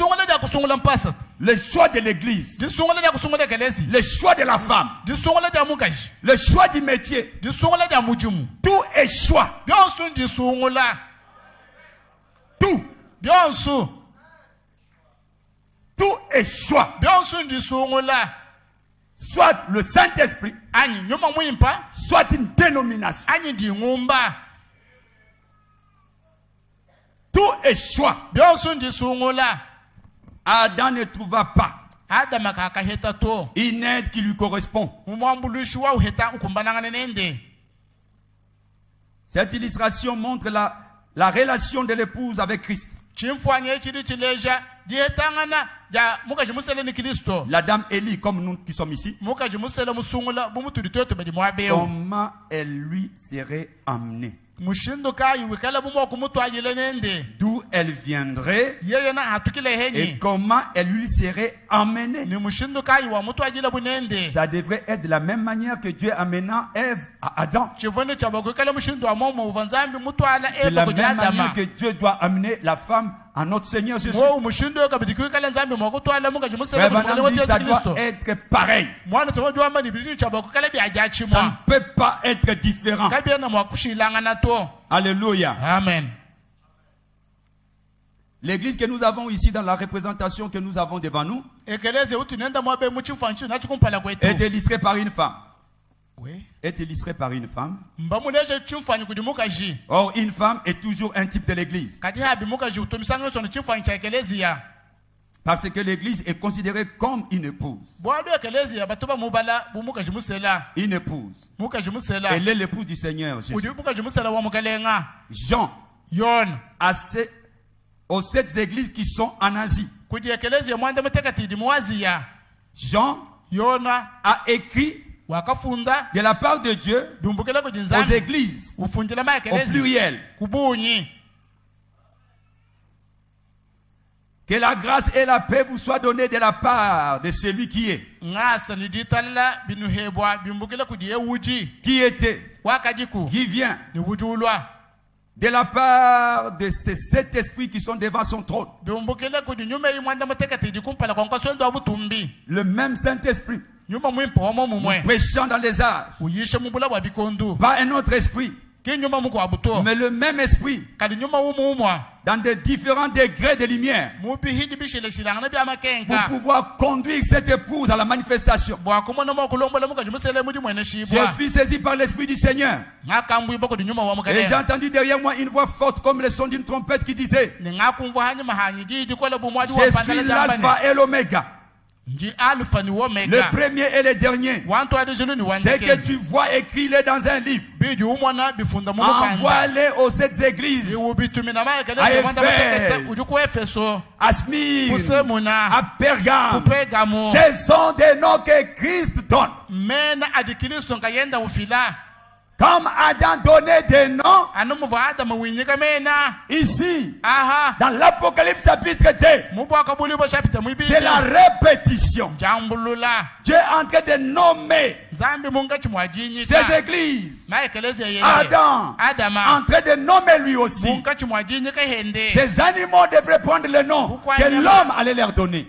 Le choix de l'église. Le choix de la femme. Le choix du métier. Tout est choix. Tout. Tout est choix. Soit le Saint-Esprit, soit une dénomination. Tout est choix. Adam ne trouva pas une aide qui lui correspond. Cette illustration montre la relation de l'épouse avec Christ. La dame Élie, comme nous qui sommes ici, comment elle lui serait amenée? D'où elle viendrait et comment elle lui serait amenée. Ça devrait être de la même manière que Dieu amena Ève à Adam. De la même manière que Dieu doit amener la femme à notre Seigneur Jésus. Ça doit être pareil. Ça ne peut pas être différent. Alléluia. Amen. L'église que nous avons ici dans la représentation que nous avons devant nous est illustrée par une femme. Oui. Est illustrée par une femme. Or, une femme est toujours un type de l'église. Parce que l'église est considérée comme une épouse. Une épouse. Elle est l'épouse du Seigneur Jésus. Jean, aux 7 églises qui sont en Asie, Jean a écrit de la part de Dieu aux églises, au pluriel. Que la grâce et la paix vous soient données de la part de celui qui est. Qui était. Qui vient. De la part de ces 7 esprits qui sont devant son trône. Le même Saint-Esprit. Prêchant dans les âges. Pas un autre esprit. Mais le même esprit. Dans de différents degrés de lumière. Pour pouvoir conduire cette épouse à la manifestation. Je fus saisi par l'Esprit du Seigneur. Et j'ai entendu derrière moi une voix forte comme le son d'une trompette qui disait: je suis l'alpha et l'oméga. Le premier et le dernier. C'est que tu vois écrit-les dans un livre. Envoie-les aux 7 églises. À Éphèse, à Smyrne, à Pergame. Ce sont des noms que Christ donne. Comme Adam donnait des noms, ici, dans l'Apocalypse chapitre 2, c'est la répétition. Dieu est en train de nommer ces églises. Adam en train de nommer lui aussi. Ces animaux devraient prendre le nom que l'homme allait leur donner.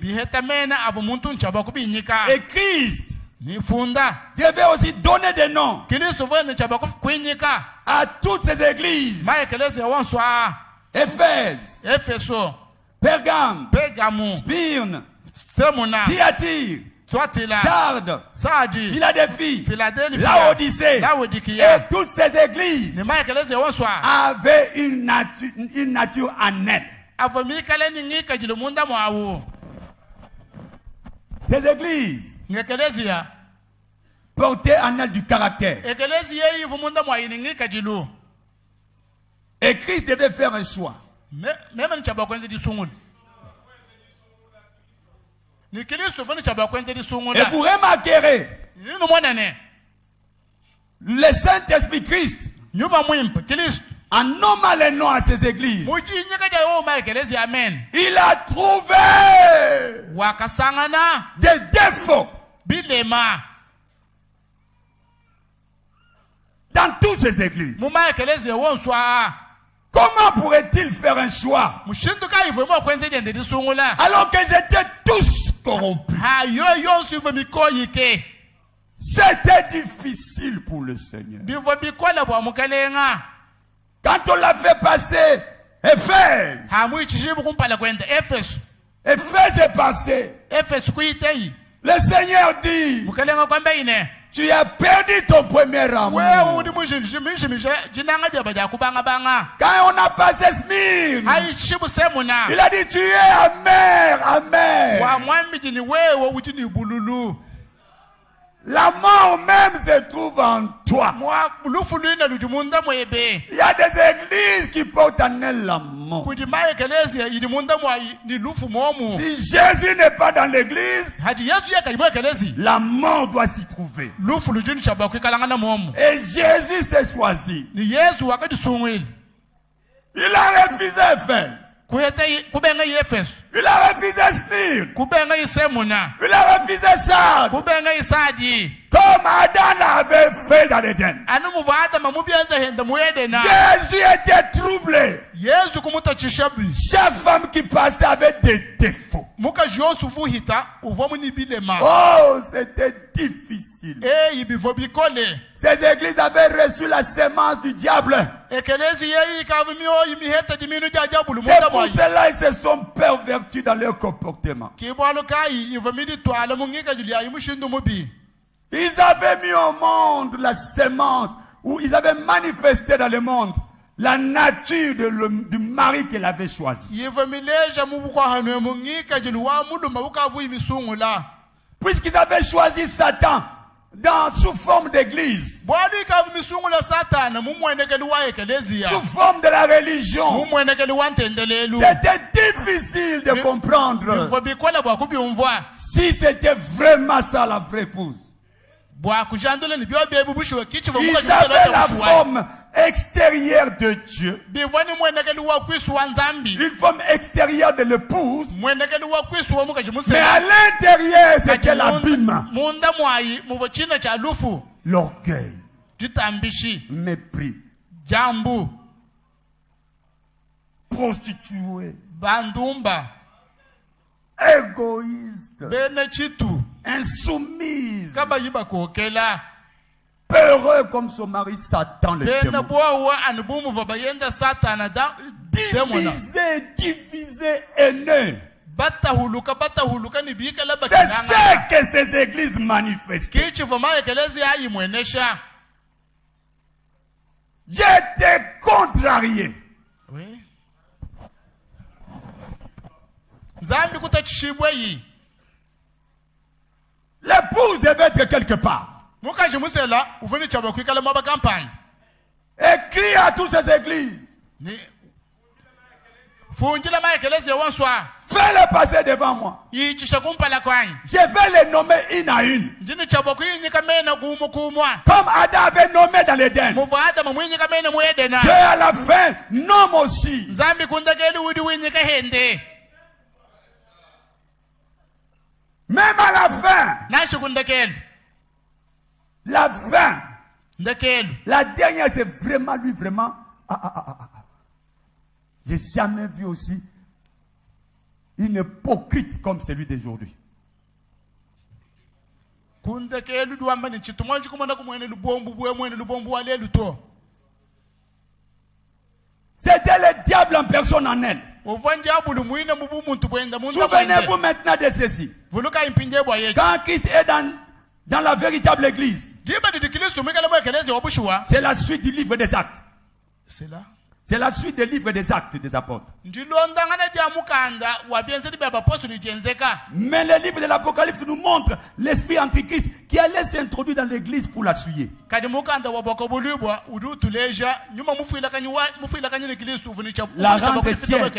Et Christ devait aussi donner des noms à toutes ces églises. Éphèse, Pergame, Smyrne, Thyatire, Sardes, Philadelphie, Laodicée, et toutes ces églises avaient une nature en elle. Ces églises portaient en elle du caractère. Et Christ devait faire un choix. Et vous remarquerez, le Saint-Esprit Christ, en nommant les noms à ces églises, il a trouvé des défauts dans toutes ces églises. Comment pourrait-il faire un choix alors qu'ils étaient tous corrompus? C'était difficile pour le Seigneur. Quand on l'a fait passer Éphèse est passé. Le Seigneur dit: tu as perdu ton premier amour. Quand on a passé Smyrne, il a dit: tu es amer, amer. La mort même se trouve en toi. Il y a des églises qui portent en elles la mort. Si Jésus n'est pas dans l'église, la mort doit s'y trouver. Et Jésus s'est choisi. Il a refusé Éphèse. Il a refusé Smyrne. Il a refusé Sardes. Comme Adam l'avait fait dans l'Éden. Jésus était troublé. Chaque femme qui passait avait des défauts. Oh, c'était difficile. Ces églises avaient reçu la sémence du diable. C'est pour cela qu'ils se sont pervertis dans leur comportement. Ils avaient mis au monde la sémence, ou ils avaient manifesté dans le monde la nature du mari qu'elle avait choisi. Puisqu'ils avaient choisi Satan sous forme d'église, sous forme de la religion, c'était difficile de comprendre si c'était vraiment ça la vraie épouse. Ils avaient la forme extérieure de Dieu, une forme extérieure de l'épouse, mais à l'intérieur c'était l'abîme, l'orgueil, mépris, prostituée, égoïste, insoumise, peureux comme son mari Satan le démon. Divisé, haineux. C'est ce que ces églises manifestent. Dieu était contrarié. Oui. L'épouse devait être quelque part. Écris à toutes ces églises. Fais-les passer devant moi. Je vais les nommer une à une. Comme Adam avait nommé dans l'Éden. Dieu à la fin nomme aussi. Même à la fin. La fin. La dernière, c'est vraiment lui, vraiment. J'ai jamais vu aussi une hypocrite comme celui d'aujourd'hui. C'était le diable en personne en elle. Souvenez-vous maintenant de ceci. Quand Christ est dans la véritable église, c'est la suite du livre des Actes. C'est la suite des livres des Actes des apôtres. Mais le livre de l'Apocalypse nous montre l'esprit antichrist qui allait s'introduire dans l'église pour la suyer. La rendre tiède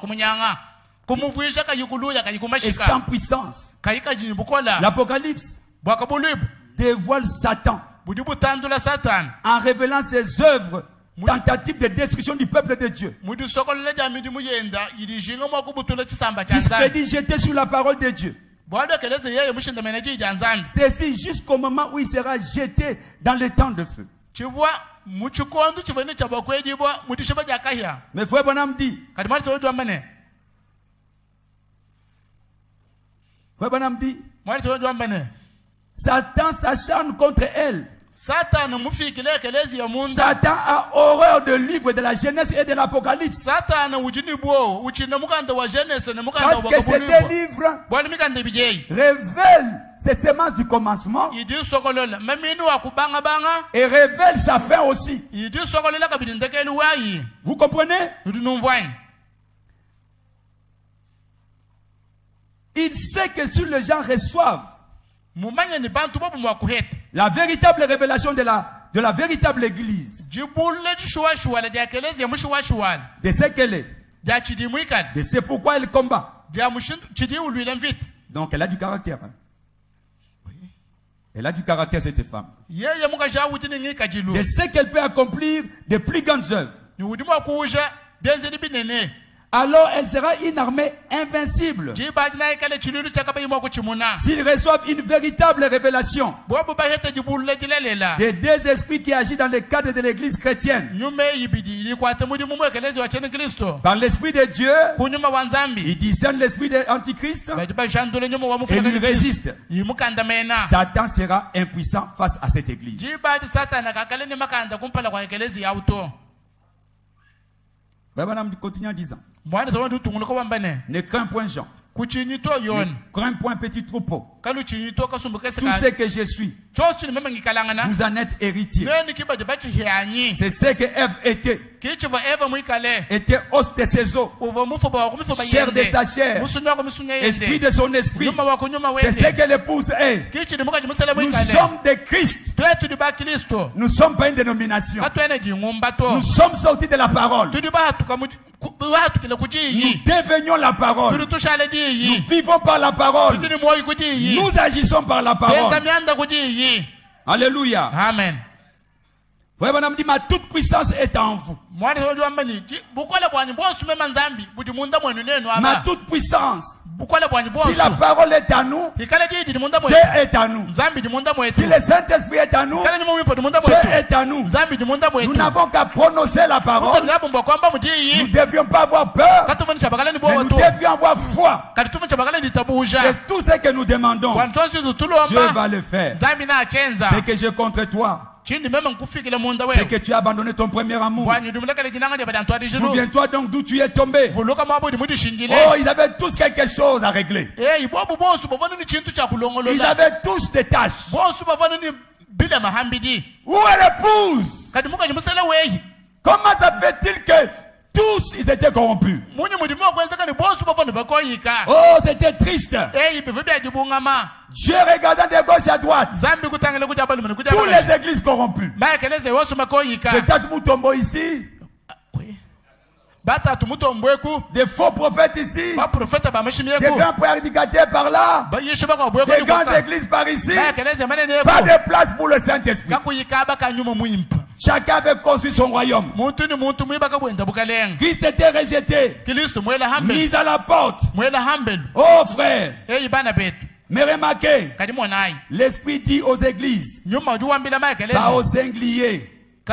et sans puissance. L'Apocalypse dévoile Satan en révélant ses œuvres, tentative de destruction du peuple de Dieu, qui se jeté sur la parole de Dieu. C'est jusqu'au moment où il sera jeté dans le temps de feu. Mais frère Bonhomme dit, Satan s'acharne contre elle. Satan a horreur de livre de la Genèse et de l'Apocalypse. Parce que ces deux livres révèlent ses semences du commencement et révèlent sa fin aussi. Vous comprenez? Il sait que si les gens reçoivent La véritable révélation de la véritable église. De ce qu'elle est. De ce pourquoi elle combat. Donc elle a du caractère. Elle a du caractère, cette femme. De ce qu'elle peut accomplir de plus grandes œuvres. Alors elle sera une armée invincible. S'ils reçoivent une véritable révélation des deux esprits qui agissent dans le cadre de l'église chrétienne. Par l'esprit de Dieu, ils discernent l'esprit de l'Antichrist et ils résistent. Satan sera impuissant face à cette église. Madame continue en disant: ne crains point Jean. Ne crains point petit troupeau. Tout ce que je suis, vous en êtes héritier. C'est ce que Ève était. Était os de ses os, chair de sa chair, esprit de son esprit. C'est ce que l'épouse est. Nous sommes de Christ. Nous ne sommes pas une dénomination. Nous sommes sortis de la parole. Nous devenions la parole. Nous vivons par la parole. Nous agissons par la parole. Alléluia. Amen. Voyez, madame dit, ma toute puissance est en vous. Ma toute puissance. Si la parole est à nous, Dieu est à nous. Si le Saint-Esprit est à nous, Dieu est à nous. Nous n'avons qu'à prononcer la parole. Nous ne devions pas avoir peur, mais nous devions avoir foi. Et tout ce que nous demandons, Dieu va le faire. C'est que je contre toi. C'est que tu as abandonné ton premier amour. Souviens-toi donc d'où tu es tombé. Oh, ils avaient tous quelque chose à régler. Ils avaient tous des tâches. Où est l'épouse? Comment ça fait-il que tous ils étaient corrompus? Oh, c'était triste. Dieu regardant de gauche à droite tous les églises corrompues. Peut-être Mutombo ici, des faux prophètes ici, des grands prédicateurs par là, des grandes églises par ici. Pas de place pour le Saint-Esprit. Chacun avait construit son royaume. Christ était rejeté, mis à la porte. Oh frère, mais remarquez, l'Esprit dit aux églises, pas aux singliers.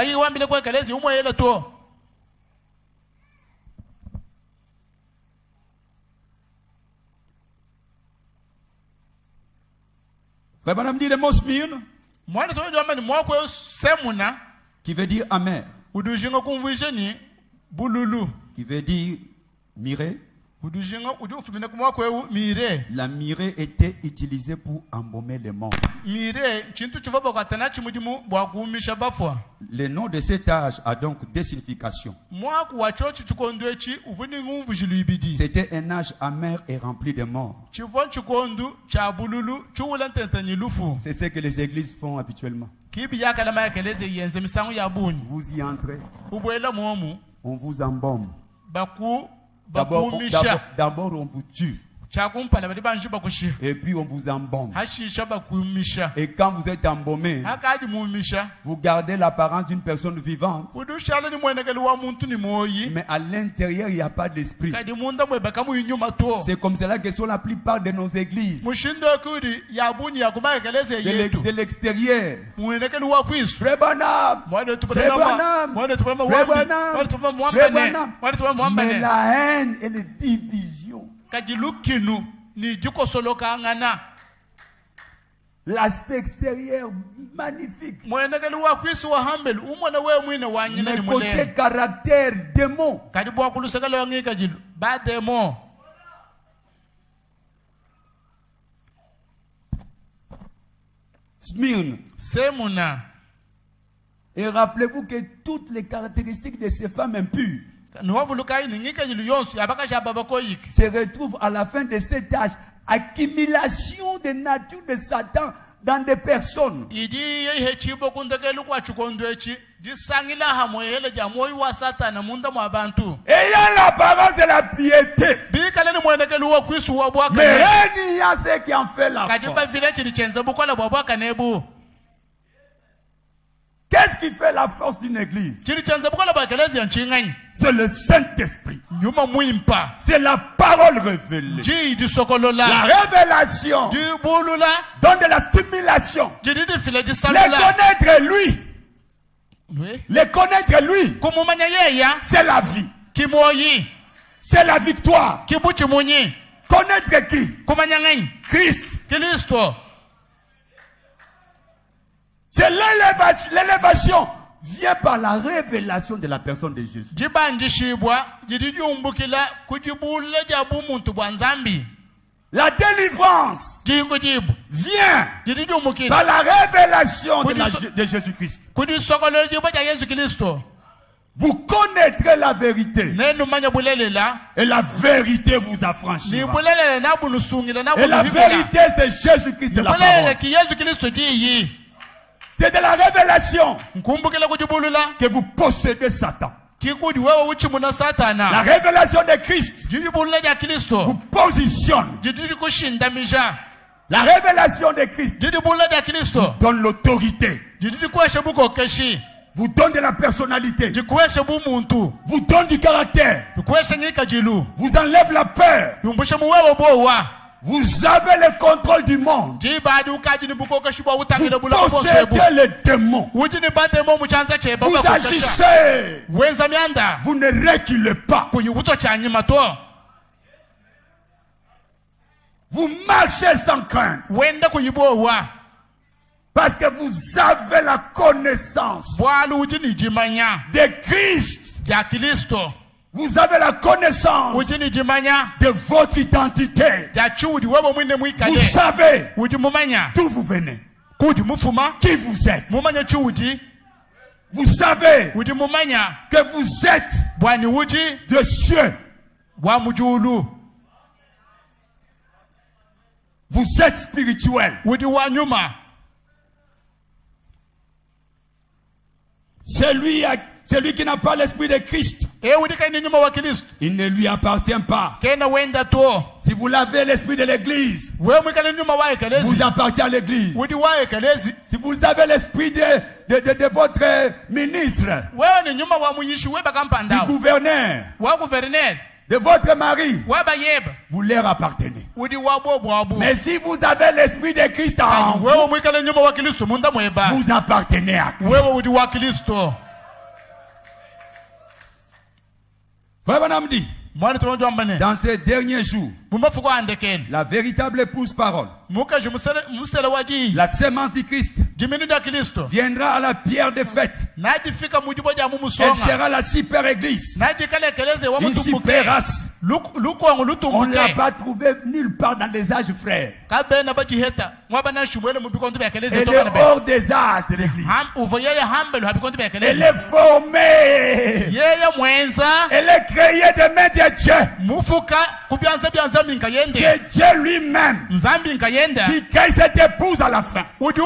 Frère Madame dit le mot Smyrne, qui veut dire amer, qui veut dire miré. La mirée était utilisée pour embaumer les morts. Le nom de cet âge a donc deux significations. C'était un âge amer et rempli de morts. C'est ce que les églises font habituellement. Vous y entrez, on vous embaume. D'abord on vous tue. Et puis on vous embaume. Et quand vous êtes embaumé, vous gardez l'apparence d'une personne vivante. Mais à l'intérieur, il n'y a pas d'esprit. C'est comme cela que sont la plupart de nos églises. De l'extérieur. Frère Branham, mais la haine et les divisions. L'aspect extérieur magnifique. Mais côté caractère, démon. Smyrne. Et rappelez-vous que toutes les caractéristiques de ces femmes impures se retrouvent à la fin de cet âge accumulation de nature de Satan dans des personnes. Et ayant l'apparence de la piété, mais il y a ce qui en fait la force. Qu'est-ce qui fait la force d'une église? C'est le Saint-Esprit. C'est la parole révélée. La révélation donne de la stimulation. Les connaître lui. Les connaître lui. C'est la vie. C'est la victoire. Connaître qui? Christ. C'est l'élévation vient par la révélation de la personne de Jésus. La délivrance vient par la révélation de Jésus-Christ. Vous connaîtrez la vérité. Et la vérité vous affranchira. Et la vérité, c'est Jésus-Christ de la parole. C'est de la révélation que vous possédez Satan. La révélation de Christ vous positionne. La révélation de Christ vous donne l'autorité. Vous donne de la personnalité. Vous donne du caractère. Vous enlève la peur. Vous avez le contrôle du monde. Vous possédez les démons. Vous agissez. Vous ne reculez pas. Vous marchez sans crainte. Parce que vous avez la connaissance de Christ. Vous avez la connaissance de votre identité. Vous savez d'où vous venez. Qui vous êtes. Vous savez que vous êtes de cieux. Vous êtes spirituel. Celui qui n'a pas l'esprit de Christ, il ne lui appartient pas. Si vous avez l'esprit de l'église, vous appartenez à l'église. Si vous avez l'esprit de votre ministre, du gouverneur, de votre mari, vous leur appartenez. Mais si vous avez l'esprit de Christ en vous, vous appartenez à Christ. Dans ces derniers jours, la véritable épouse parole, la sémence du Christ, viendra à la pierre de fête. Elle sera la super église, une super race. On ne l'a pas trouvée nulle part dans les âges frères. Elle est hors des âges de l'église. Elle est formée. Elle est créée de main de Dieu. C'est Dieu lui-même qui crée cette épouse à la fin.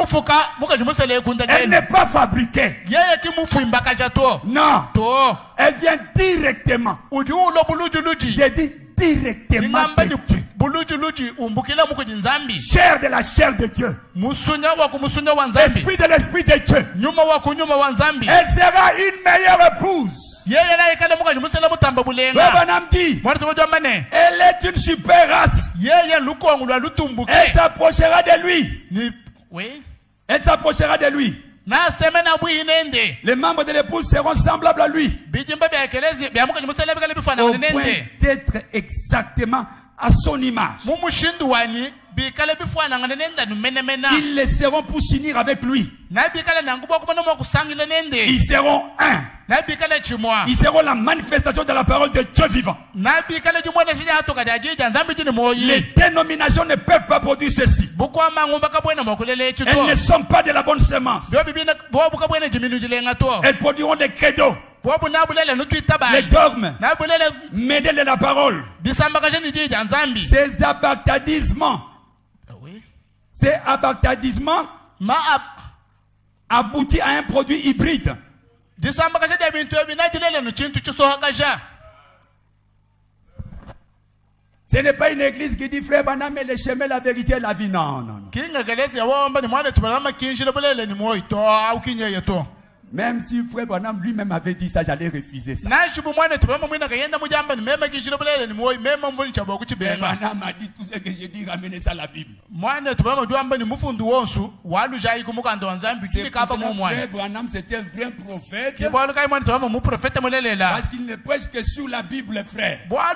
Elle n'est pas fabriquée. Non. Elle vient directement. J'ai dit directement de Dieu. Chair de la chair de Dieu. Esprit de l'esprit de Dieu. Elle sera une meilleure épouse. Elle est une super race. Elle s'approchera de lui. Elle s'approchera de lui. Les membres de l'épouse seront semblables à lui. Au point d'être exactement à son image. Ils les seront pour s'unir avec lui. Ils seront un. Ils seront la manifestation de la parole de Dieu vivant. Les dénominations ne peuvent pas produire ceci. Elles ne sont pas de la bonne semence. Elles produiront des credos. les dogmes, m'aider de la parole, ces abactadismes, ces abactadismes aboutit à un produit hybride. Ce n'est pas une église qui dit frère Branham est le chemin, la vérité et la vie. Non, non, non. Même si frère Branham lui-même avait dit ça, j'allais refuser ça. Frère Branham a dit tout ce que j'ai dit, ramenez ça à la Bible. Frère Branham c'était un vrai prophète. Parce qu'il ne prêche que sur la Bible, frère.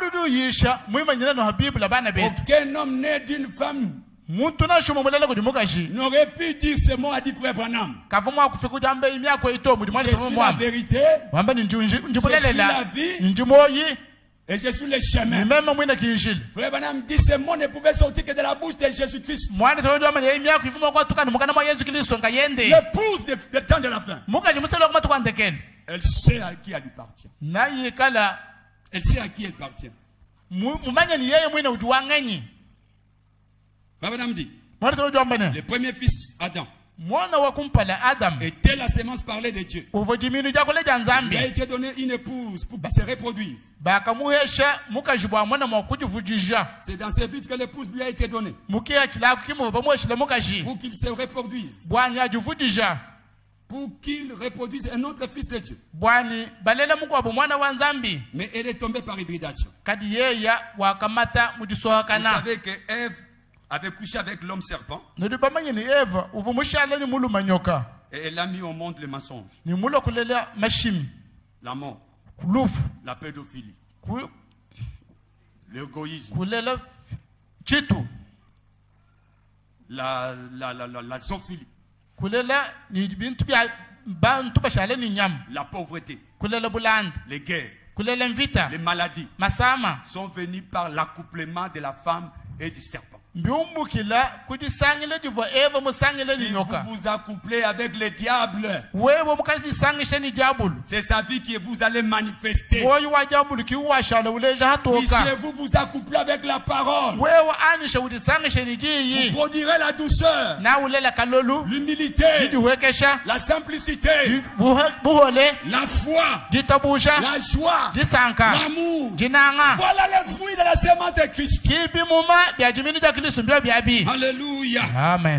Aucun homme né d'une femme n'aurait pu dire ce mot, a dit frère Branham. Je suis la vérité, je suis la vie, et je suis le chemin. Frère Branham dit ce mot ne pouvait sortir que de la bouche de Jésus-Christ. L'épouse du temps de la fin. Elle sait à qui elle appartient. Elle sait à qui elle appartient. Abraham dit, le premier fils Adam était la sémence parlée de Dieu. Il a été donné une épouse pour qu'il se reproduise. C'est dans ce but que l'épouse lui a été donnée. Pour qu'il se reproduise. Pour qu'il reproduise un autre fils de Dieu. Mais elle est tombée par hybridation. Vous savez que Ève avait couché avec l'homme serpent. Et elle a mis au monde le mensonge. La mort. La pédophilie. L'égoïsme. La zoophilie. La pauvreté. Les guerres. Les maladies sont venues par l'accouplement de la femme et du serpent. Si vous vous accouplez avec le diable, c'est sa vie que vous allez manifester. Puissiez-vous vous accoupler avec la parole. Vous produirez la douceur, l'humilité, la simplicité, la foi, la joie, l'amour. Voilà les fruits de la sémence de Christ. Alléluia. Amen.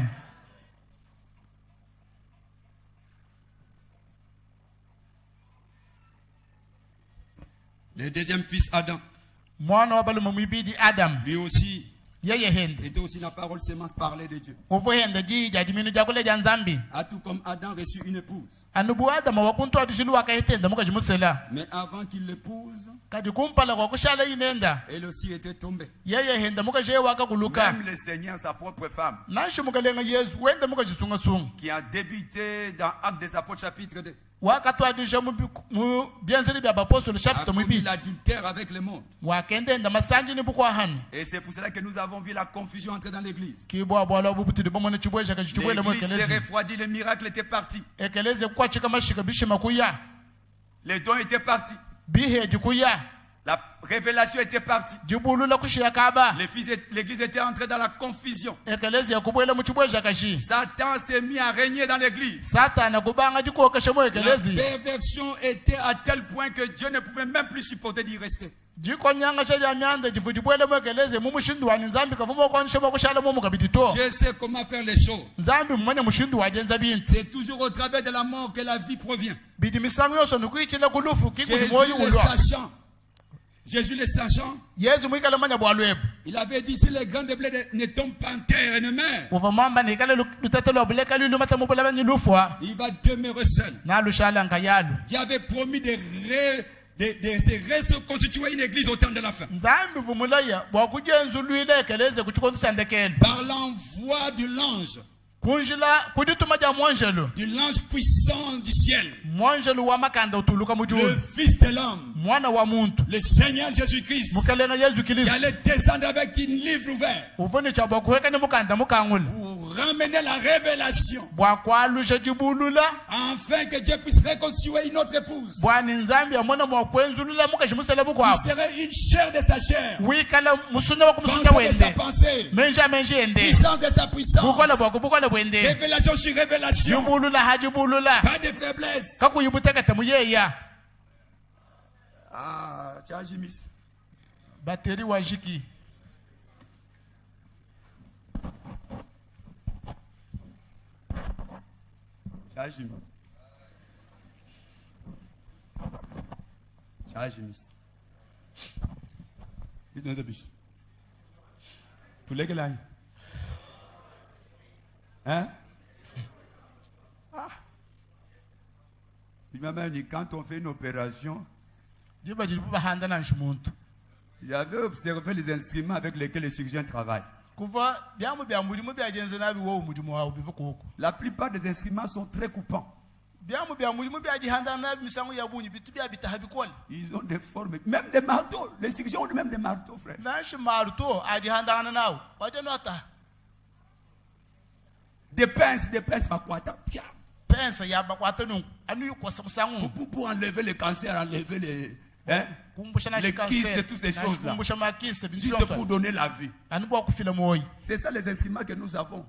Le deuxième fils Adam, lui aussi, était aussi la parole sémence parlée de Dieu. A tout comme Adam reçut une épouse. Mais avant qu'il l'épouse, elle aussi était tombée. Même le Seigneur, sa propre femme, qui a débuté dans Actes des Apôtres chapitre 2, a commis l'adultère avec le monde. Et c'est pour cela que nous avons vu la confusion entrer dans l'église. L'église s'est refroidie, le miracle était parti. Les dons étaient partis. La révélation était partie. L'église était entrée dans la confusion. Satan s'est mis à régner dans l'église. La perversion était à tel point que Dieu ne pouvait même plus supporter d'y rester. Je sais comment faire les choses. C'est toujours au travers de la mort que la vie provient. Jésus le sachant, il avait dit si les grains de blé ne tombent pas en terre et ne meurent, il va demeurer seul. Dieu avait promis de se constituer une église au temps de la fin. Par l'envoi de l'ange. Du l'ange puissant du ciel, le Fils de l'homme, le Seigneur Jésus-Christ, qui allait descendre avec une livre ouverte pour ramener la révélation. Afin que Dieu puisse reconstituer une autre épouse. Qui serait une chair de sa chair. Pensée de sa pensée. Puissance de sa puissance. Révélation sur révélation. Pas de faiblesse. Ah, tu as mis. Batterie wajiki. Charge. Dites-nous ça, biche. Tous les gars. Hein? Ah. Il m'a dit, quand on fait une opération, j'avais observé les instruments avec lesquels les chirurgiens travaillent. La plupart des instruments sont très coupants. Ils ont des formes, même des marteaux. Les chirurgiens ont même des marteaux, frère. Des pinces, pour enlever le cancer, enlever les kystes et toutes ces choses-là. Juste pour donner la vie. C'est ça les instruments que nous avons.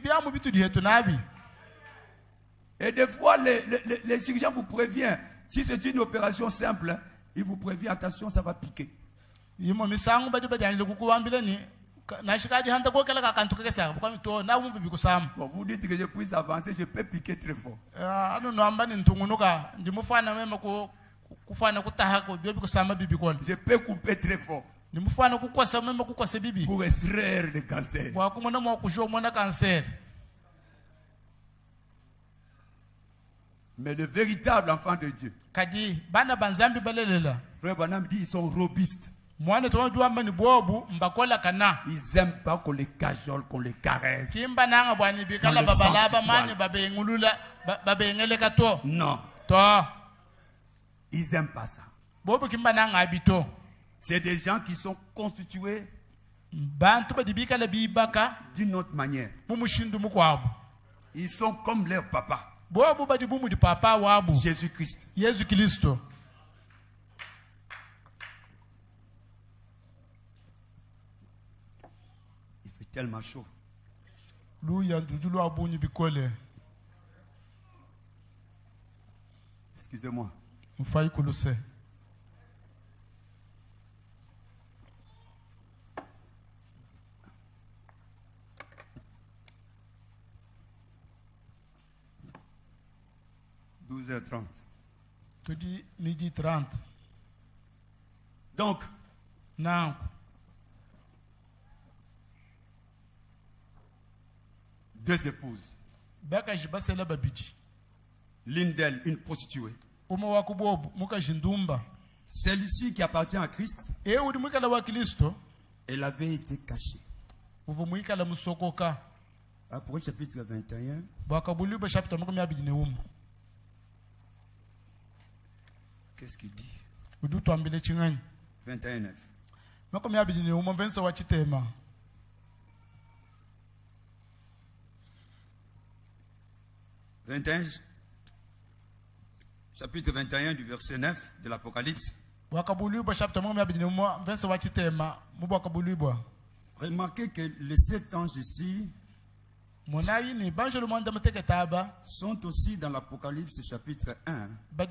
Et des fois, les chirurgiens vous préviennent. Si c'est une opération simple, ils vous préviennent, attention, ça va piquer. Bon, vous dites que je puisse avancer, je peux piquer très fort. Je peux couper très fort pour extraire le cancer. Mais le véritable enfant de Dieu, Frère Branham dit, ils sont robustes. Ils n'aiment pas qu'on les cajole, qu'on les caresse. Non. Ils n'aiment pas ça. C'est des gens qui sont constitués d'une autre manière. Ils sont comme leur papa. Jésus-Christ. Il fait tellement chaud. Excusez-moi. 12h30. Midi 30. Donc, now, deux épouses. L'une d'elles, une prostituée. Celle-ci qui appartient à Christ, elle avait été cachée. Apocalypse chapitre 21. Qu'est-ce qu'il dit? 21:9. 21, chapitre 21 du verset 9 de l'Apocalypse. Remarquez que les 7 anges ici sont aussi dans l'Apocalypse chapitre 1.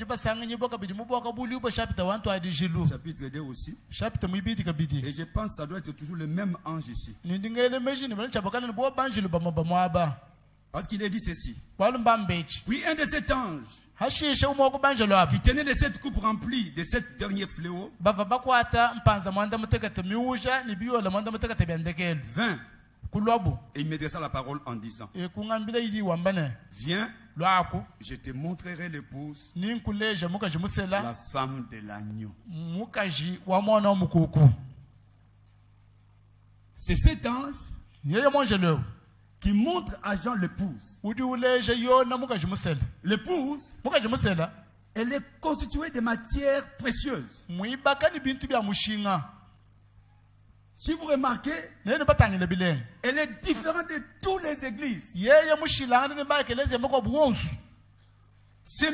Chapitre 2 aussi. Et je pense que ça doit être toujours le même ange ici. Parce qu'il est dit ceci. Puis un de ces anges qui tenait les 7 coupes remplies de 7 derniers fléaux vint et il me dressa la parole en disant, viens, je te montrerai l'épouse, la femme de l'agneau. C'est cet ange qui montre à Jean l'épouse. L'épouse, elle est constituée de matières précieuses. Si vous remarquez, elle est différente de toutes les églises. Ces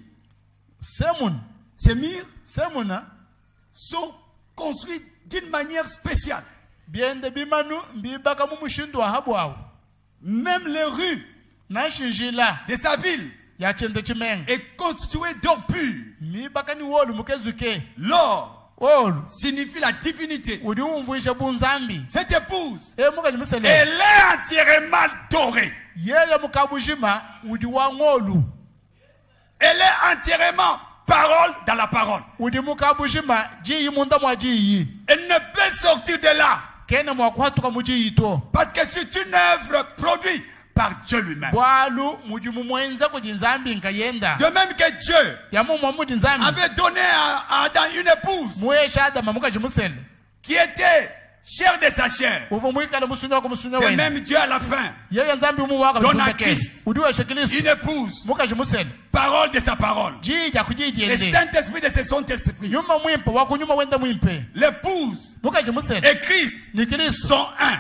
murs sont construits d'une manière spéciale. Même les rues de sa ville est constituée d'or pur. L'or signifie la divinité. Cette épouse, elle est entièrement dorée. Elle est entièrement parole dans la parole. Elle ne peut sortir de là. Parce que c'est une œuvre produite par Dieu lui-même. De même que Dieu avait donné à Adam une épouse qui était chair de sa chair. Et même Dieu à la fin donne à Christ une épouse, parole de sa parole, et Saint-Esprit de son esprit. L'épouse et Christ sont un.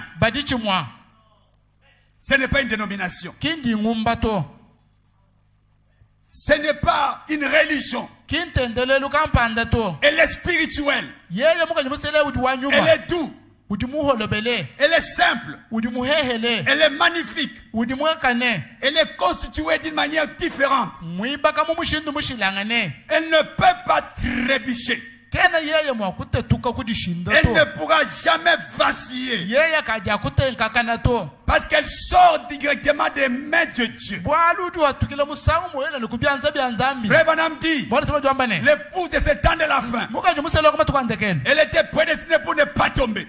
Ce n'est pas une dénomination. Ce n'est pas une religion. Elle est spirituelle. Elle est douce. Elle est simple. Elle est magnifique. Elle est constituée d'une manière différente. Elle ne peut pas trébucher. Elle ne pourra jamais vaciller. Parce qu'elle sort directement des mains de Dieu. Frère Branham dit, l'épouse de ce temps de la fin, elle était prédestinée pour ne pas tomber.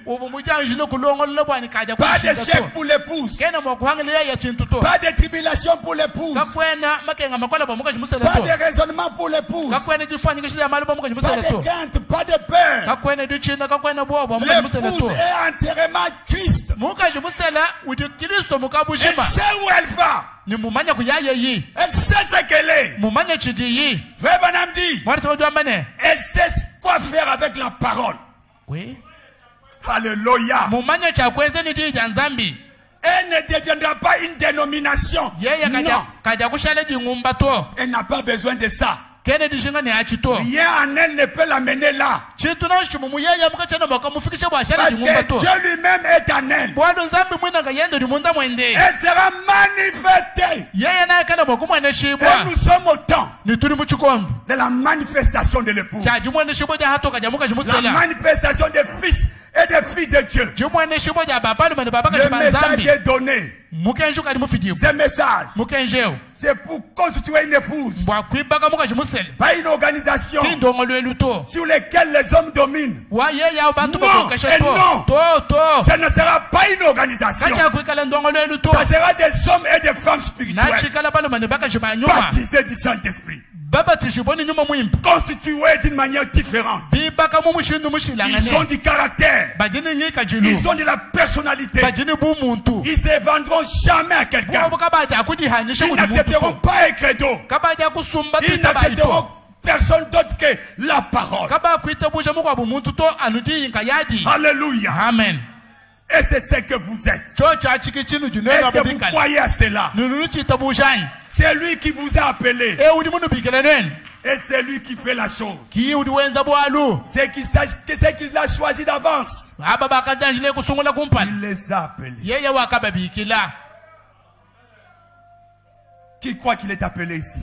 Pas d'échec pour l'épouse. Pas de tribulation pour l'épouse. Pas de raisonnement pour l'épouse. Pas de crainte, pas de peur. L'épouse est entièrement Christ. Elle sait où elle va. Elle sait ce qu'elle est. Frère Branham dit, elle sait quoi faire avec la parole. Oui. Alléluia. Elle ne deviendra pas une dénomination. Non. Elle n'a pas besoin de ça. Rien en elle ne peut l'amener là. Parce que Dieu lui-même est en elle. Elle sera manifestée. Et nous sommes au temps de la manifestation de l'épouse. La manifestation des fils et des filles de Dieu. Le message est donné. Ce message, c'est pour constituer une épouse, pas une organisation sur laquelle les hommes dominent. Non et non, ce ne sera pas une organisation. Ça sera des hommes et des femmes spirituels baptisés du Saint-Esprit, constitués d'une manière différente. Ils ont du caractère, ils ont de la personnalité. Ils se vendront jamais à quelqu'un. Ils n'accepteront pas un credo. Ils n'accepteront personne d'autre que la parole. Alléluia. Amen. Et c'est ce que vous êtes. Est-ce que vous croyez à cela? C'est lui qui vous a appelé. Et c'est lui qui fait la chose. C'est qu'il a choisi d'avance. Il les a appelés. Qui croit qu'il est appelé ici?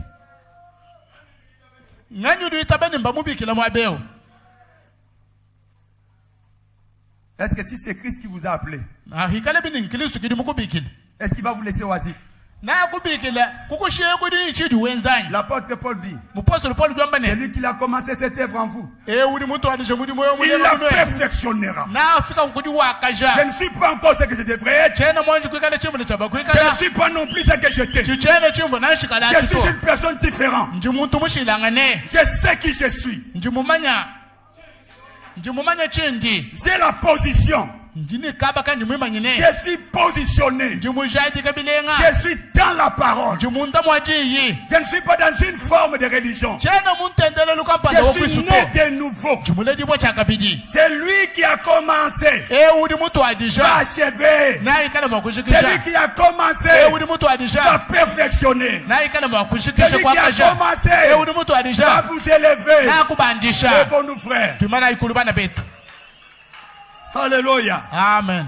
Est-ce que si c'est Christ qui vous a appelé, est-ce qu'il va vous laisser oisif? L'apôtre Paul dit, c'est lui qui a commencé cette œuvre en vous. Il la perfectionnera. Je ne suis pas encore ce que je devrais être. Je ne suis pas non plus ce que j'étais. Je suis une personne différente. Je sais qui je suis. J'ai la position Je suis positionné. Je suis dans la parole. Je ne suis pas dans une forme de religion. Je suis né de nouveau. C'est lui qui a commencé. Va achever. C'est lui qui a commencé. Va perfectionner. C'est lui qui a commencé. Va vous élever. Lèvons-nous, frères. Alléluia. Amen.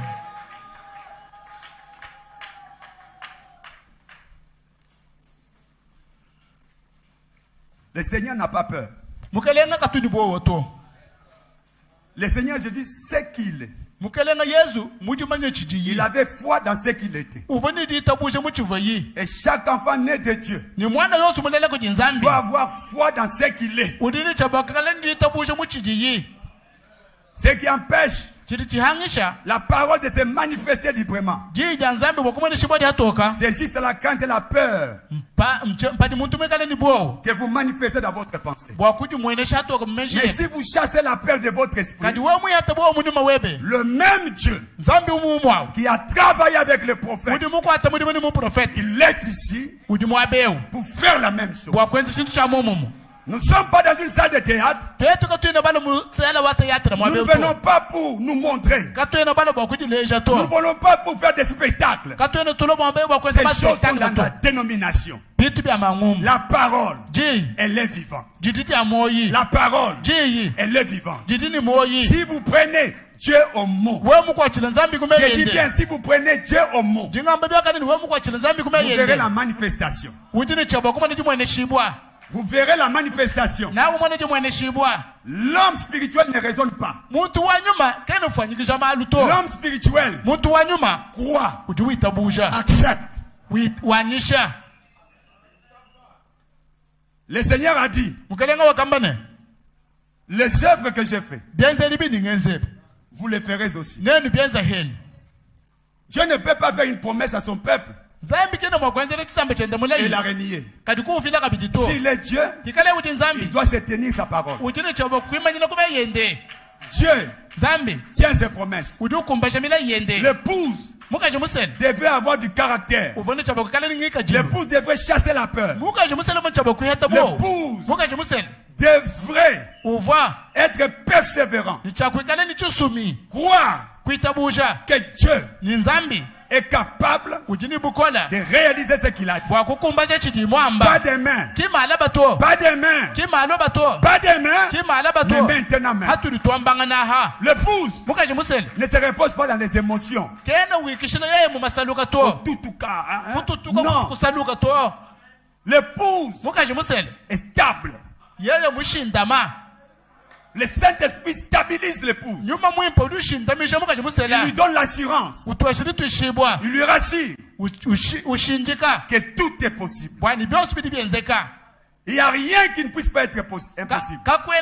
Le Seigneur n'a pas peur. Le Seigneur Jésus sait qui il est. Il avait foi dans ce qu'il était. Et chaque enfant né de Dieu doit avoir foi dans ce qu'il est. Ce qui empêche la parole de se manifester librement, c'est juste là quand la peur que vous manifestez dans votre pensée. Mais si vous chassez la peur de votre esprit, le même Dieu qui a travaillé avec le prophète, il est ici pour faire la même chose. Nous ne sommes pas dans une salle de théâtre. Nous ne venons pas pour nous montrer. Nous ne venons pas pour faire des spectacles. Ces choses sont dans la dénomination. La parole, elle est vivante. La parole, elle est vivante. Si vous prenez Dieu au mot, je dis bien, si vous prenez Dieu au mot, vous verrez la manifestation. Vous verrez la manifestation. L'homme spirituel ne raisonne pas. L'homme spirituel croit, accepte. Le Seigneur a dit, les œuvres que j'ai faites, vous les ferez aussi. Dieu ne peut pas faire une promesse à son peuple et la renier. S'il est Dieu, il doit se tenir sa parole. Dieu tient ses promesses. L'épouse devait avoir du caractère. L'épouse devrait chasser la peur. L'épouse devrait être persévérant. Croire que Dieu est capable de réaliser ce qu'il a dit. Pas de main. Pas de main. Pas de main. Mais maintenant même. L'épouse ne se repose pas dans les émotions. Tout cas. Non. L'épouse est stable. Le Saint-Esprit stabilise l'épouse. Il lui donne l'assurance. Il lui rassure que tout est possible. Il n'y a rien qui ne puisse pas être impossible.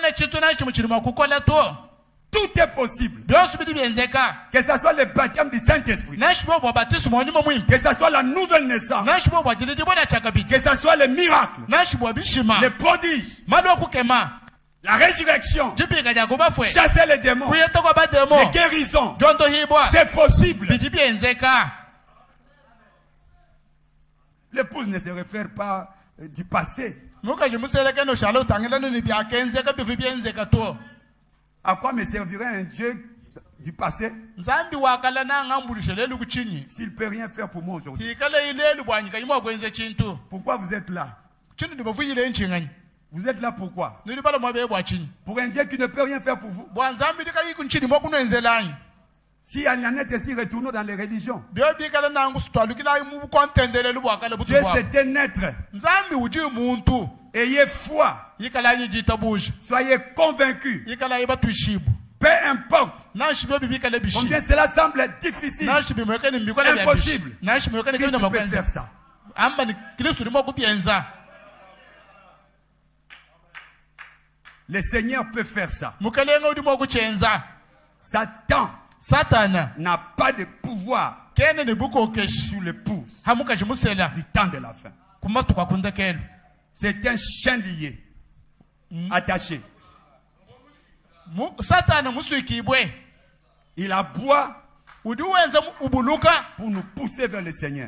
Tout est possible. Que ce soit le baptême du Saint-Esprit, que ce soit la nouvelle naissance, que ce soit les miracles, les prodiges, la résurrection, chasser les démons, les guérisons, c'est possible. L'épouse ne se réfère pas du passé. À quoi me servirait un Dieu du passé s'il ne peut rien faire pour moi aujourd'hui? Pourquoi vous êtes là? Vous êtes là pourquoi? Pour un Dieu qui ne peut rien faire pour vous. Si il y en a ici, retournons dans les religions. Dieu c'est un être. Ayez foi. Soyez convaincus. Peu importe combien cela semble difficile, impossible, Christ peut faire ça. Le Seigneur peut faire ça. Satan n'a pas de pouvoir sur l'épouse du temps de la fin. C'est un chandelier attaché. Il aboie pour nous pousser vers le Seigneur.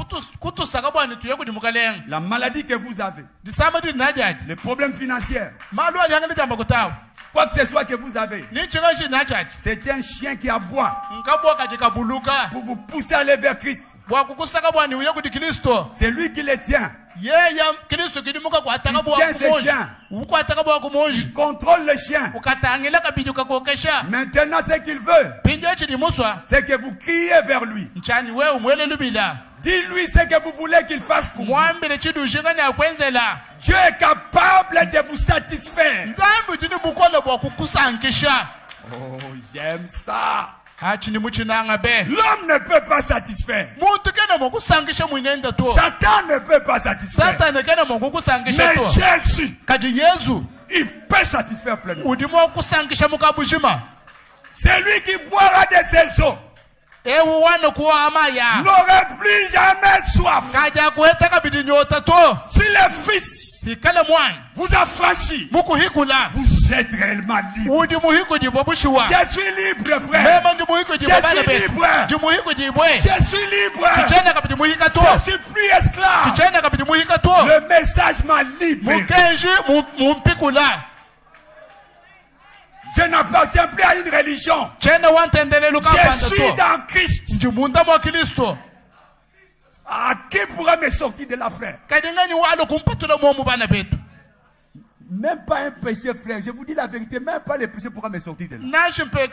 La maladie que vous avez, les problèmes financiers, quoi que ce soit que vous avez, c'est un chien qui aboie pour vous pousser à aller vers Christ. C'est lui qui les tient. Il tient ce chien. Il contrôle le chien. Maintenant, ce qu'il veut, c'est que vous criez vers lui. Dis-lui ce que vous voulez qu'il fasse pour vous. Dieu est capable de vous satisfaire. Oh, j'aime ça. L'homme ne peut pas satisfaire. Satan ne peut pas satisfaire. Mais Jésus, il peut satisfaire pleinement. C'est lui qui boira de ses eaux. N'aurait plus jamais soif. Si le Fils vous a franchi, vous êtes réellement libre. Je suis libre, frère. Je suis libre. Je suis libre. Je suis plus esclave. Le message m'a libéré. Je n'appartiens plus à une religion. Je suis dans Christ. Ah, qui pourra me sortir de la frère? Même pas un péché, frère. Je vous dis la vérité, même pas le péché pourra me sortir de là. Même si vous me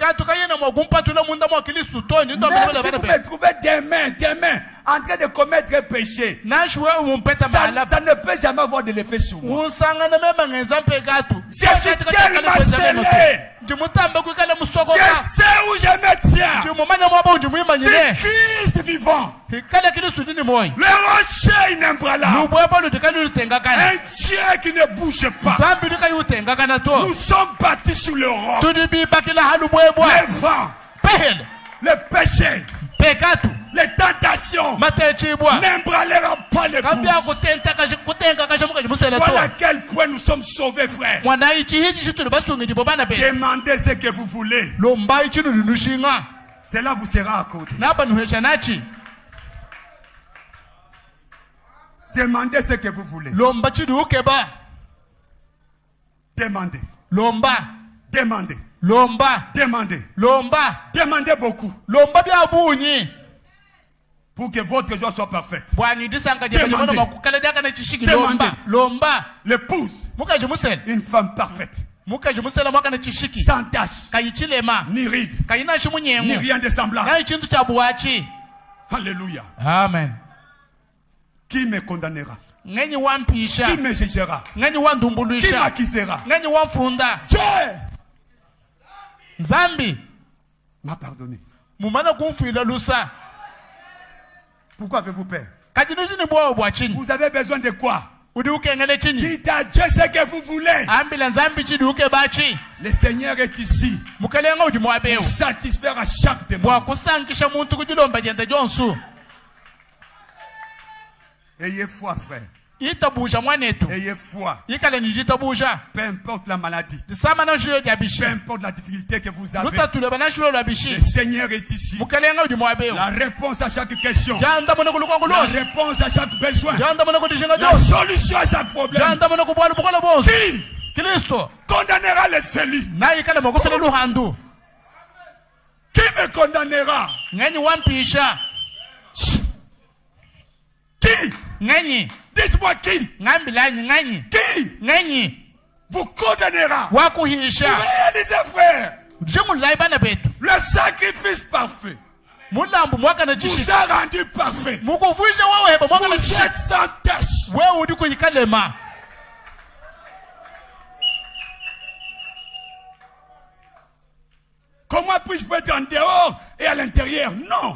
trouvez demain en train de commettre un péché, ça ne peut jamais avoir de l'effet sur moi. Je suis tellement scellé. Je sais où je me tiens. C'est Christ vivant. Le rocher inébranlable. Un Dieu qui ne bouge pas. Nous sommes bâtis sur le roc. Le vent, le péché, les tentations n'ébranleront pas les bouches. Voilà à quel point nous sommes sauvés, frère. Demandez ce que vous voulez. Cela vous sera accordé. Demandez ce que vous voulez. Demandez. Demandez. Demandez. Demandez beaucoup. Pour que votre joie soit parfaite. Demandez. L'épouse. Une femme parfaite. Sans tache. Ni ride. Ni rien de semblable. Alléluia. Amen. Qui me condamnera? Qui me jugera? Qui m'accusera? Dieu m'a pardonné. Pourquoi avez-vous peur? Vous avez besoin de quoi? Dites à Dieu ce que vous voulez. Le Seigneur est ici pour satisfaire à chaque demande. Ayez foi, frère. Ayez foi. Peu importe la maladie. Peu importe la difficulté que vous avez. Le Seigneur est ici. La réponse à chaque question. La réponse à chaque besoin. La solution à chaque problème. Qui condamnera les célis? Qui me condamnera? Qui? Dites-moi qui? Qui vous condamnera? Vous réalisez, frère, le sacrifice parfait vous a rendu parfait. Vous êtes sans tâche. Comment puis-je être en dehors et à l'intérieur? Non.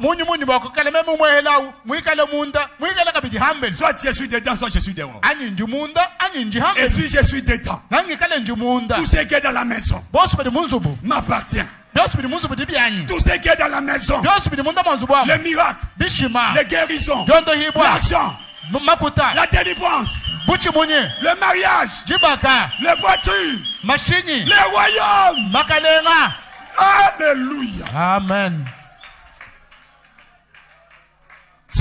Soit je suis dedans, soit je suis dehors. Et si je suis dedans, tout ce qui est dans la maison m'appartient. Tout ce qui est dans la maison, les miracles, les guérisons, l'argent, la délivrance, le mariage, les voitures, les royaumes. Alléluia. Amen.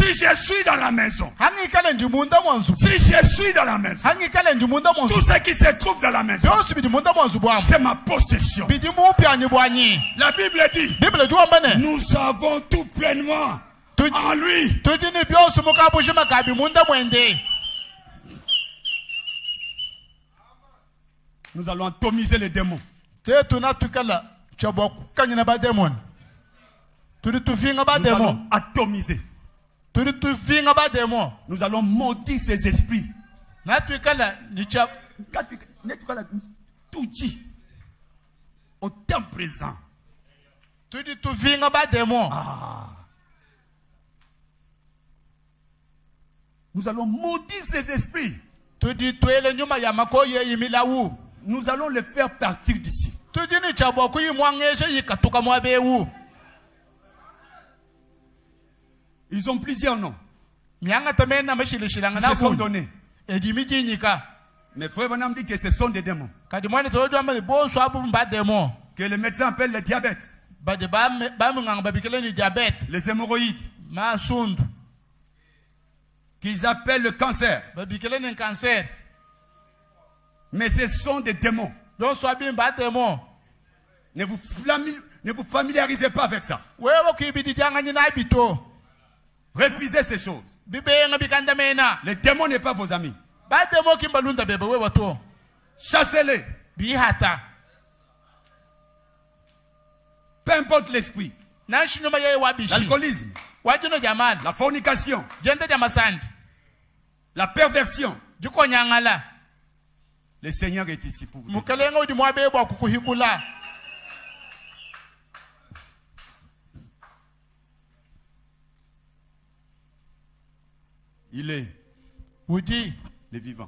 Si je suis dans la maison, si je suis dans la maison, tout ce qui se trouve dans la maison, c'est ma possession. La Bible dit, nous savons tout pleinement en lui. Nous allons atomiser les démons. Nous allons atomiser. Nous allons maudire ces esprits. Tout dit au temps présent. Nous allons maudire ces esprits. Nous allons les faire partir d'ici. Ils ont plusieurs noms. Ils se sont donnés. Mais frère Branham dit que ce sont des démons. Que les médecins appellent le diabète. Les hémorroïdes. Qu'ils appellent le cancer. Mais ce sont des démons. Ne vous familiarisez pas avec ça. Refusez ces choses. Les démons n'est pas vos amis. Chassez-les. Peu importe l'esprit. L'alcoolisme. La fornication. La perversion. Le Seigneur est ici pour vous. Il est le vivant.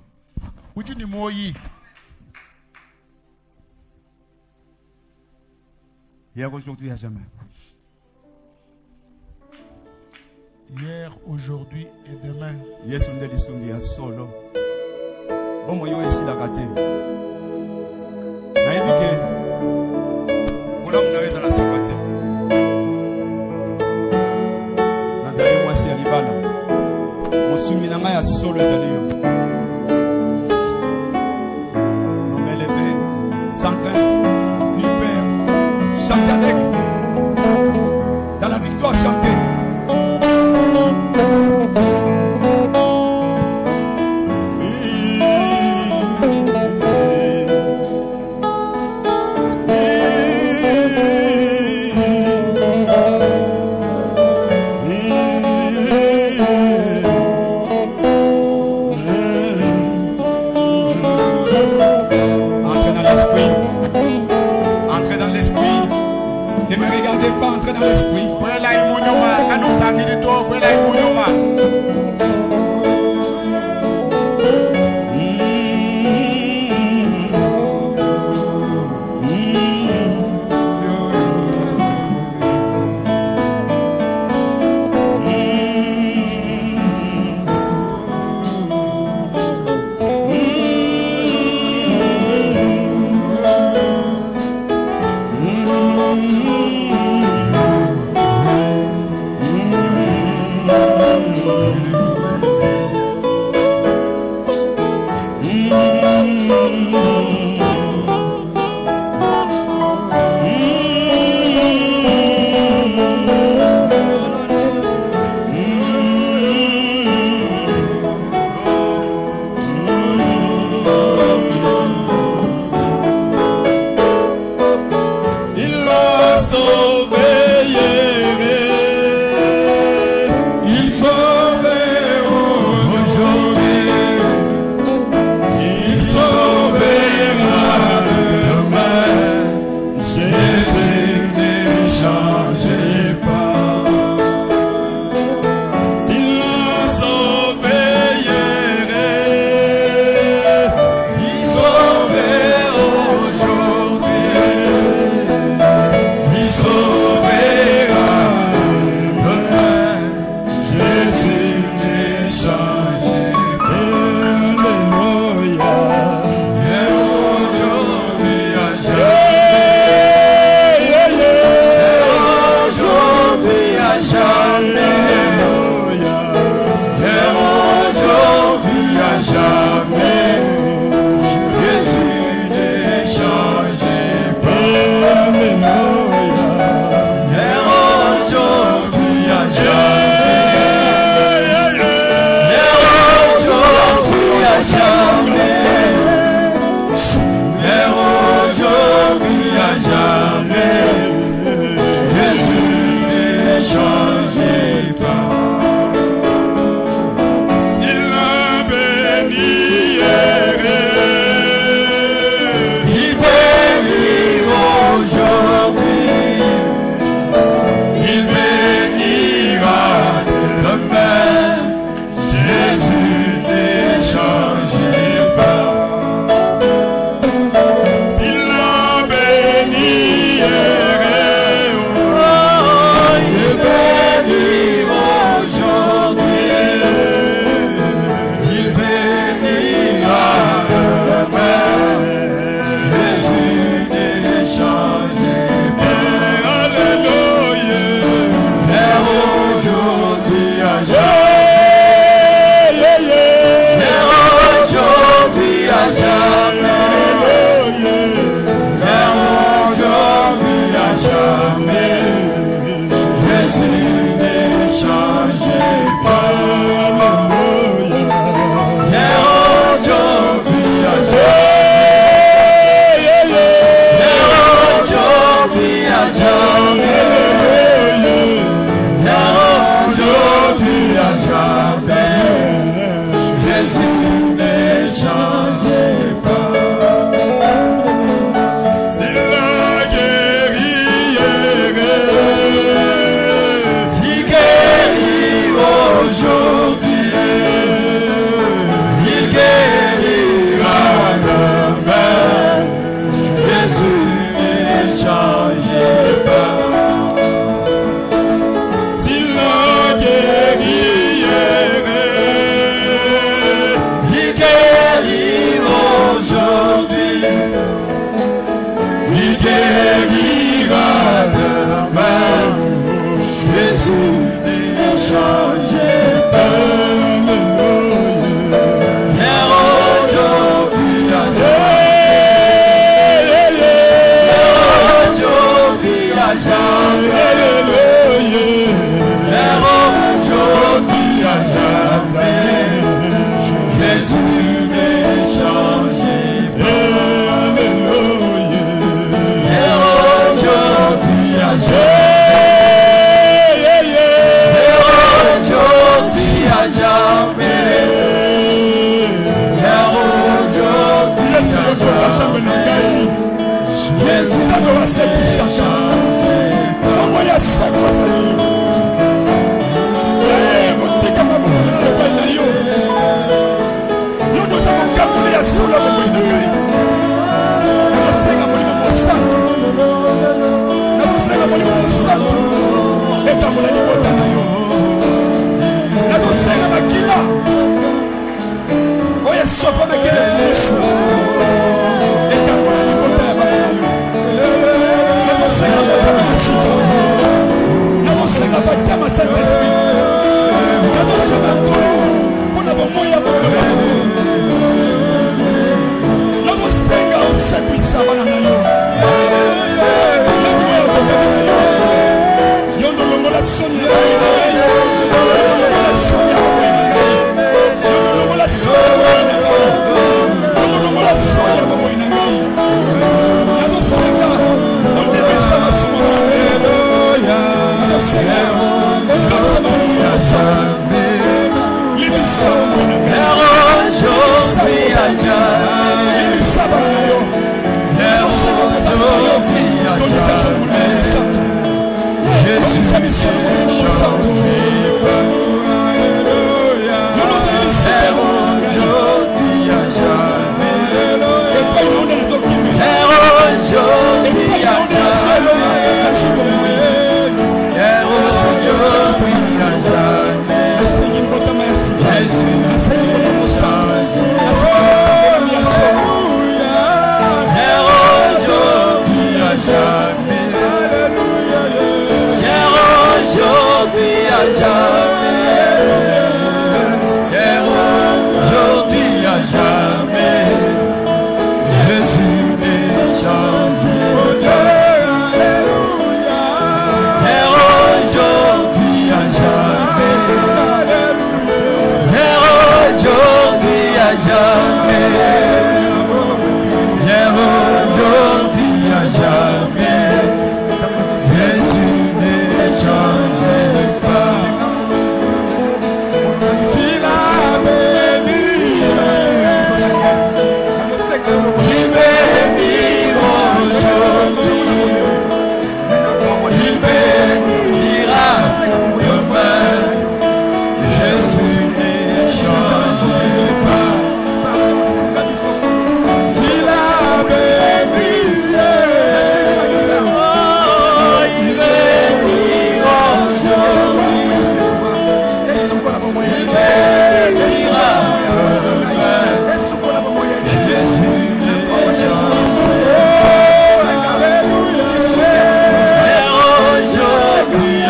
Hier, aujourd'hui, à jamais. Hier, aujourd'hui et demain. Yes, on est solo. Bon, moi, ici la raté. Naïbike. Voilà, on a la socate. Nazali, moi, c'est Alibala. On soumet la main à solo. On met les mains sans crainte, ni peur. Chante avec. Dans la victoire, chantez.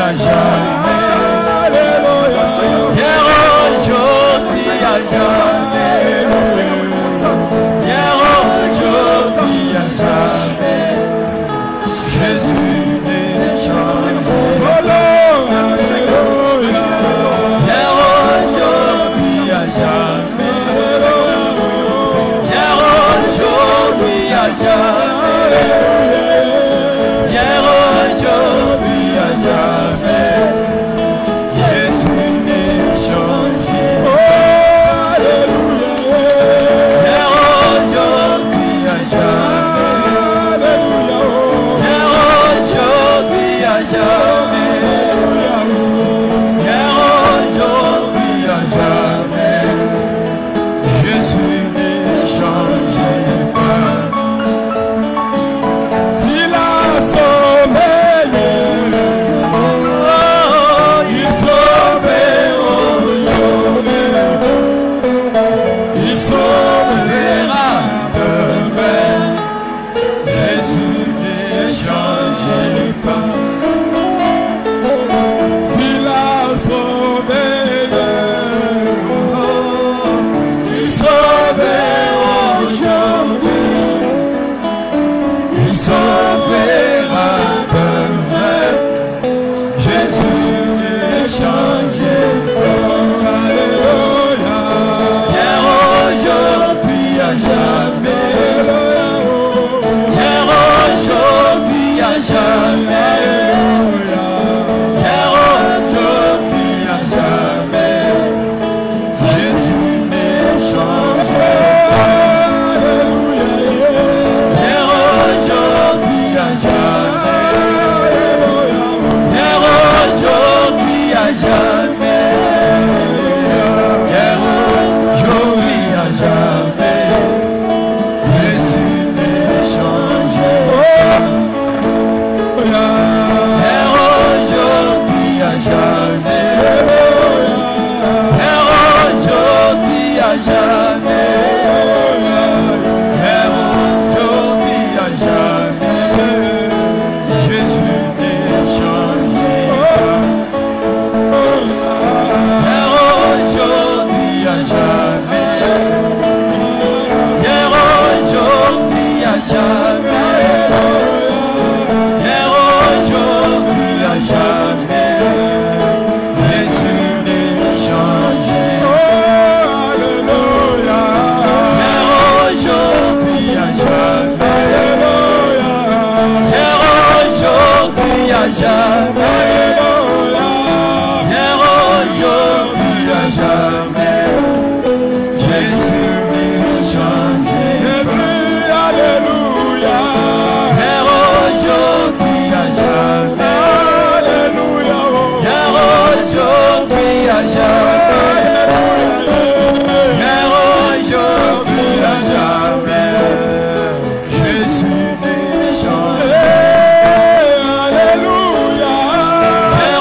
Alléluia.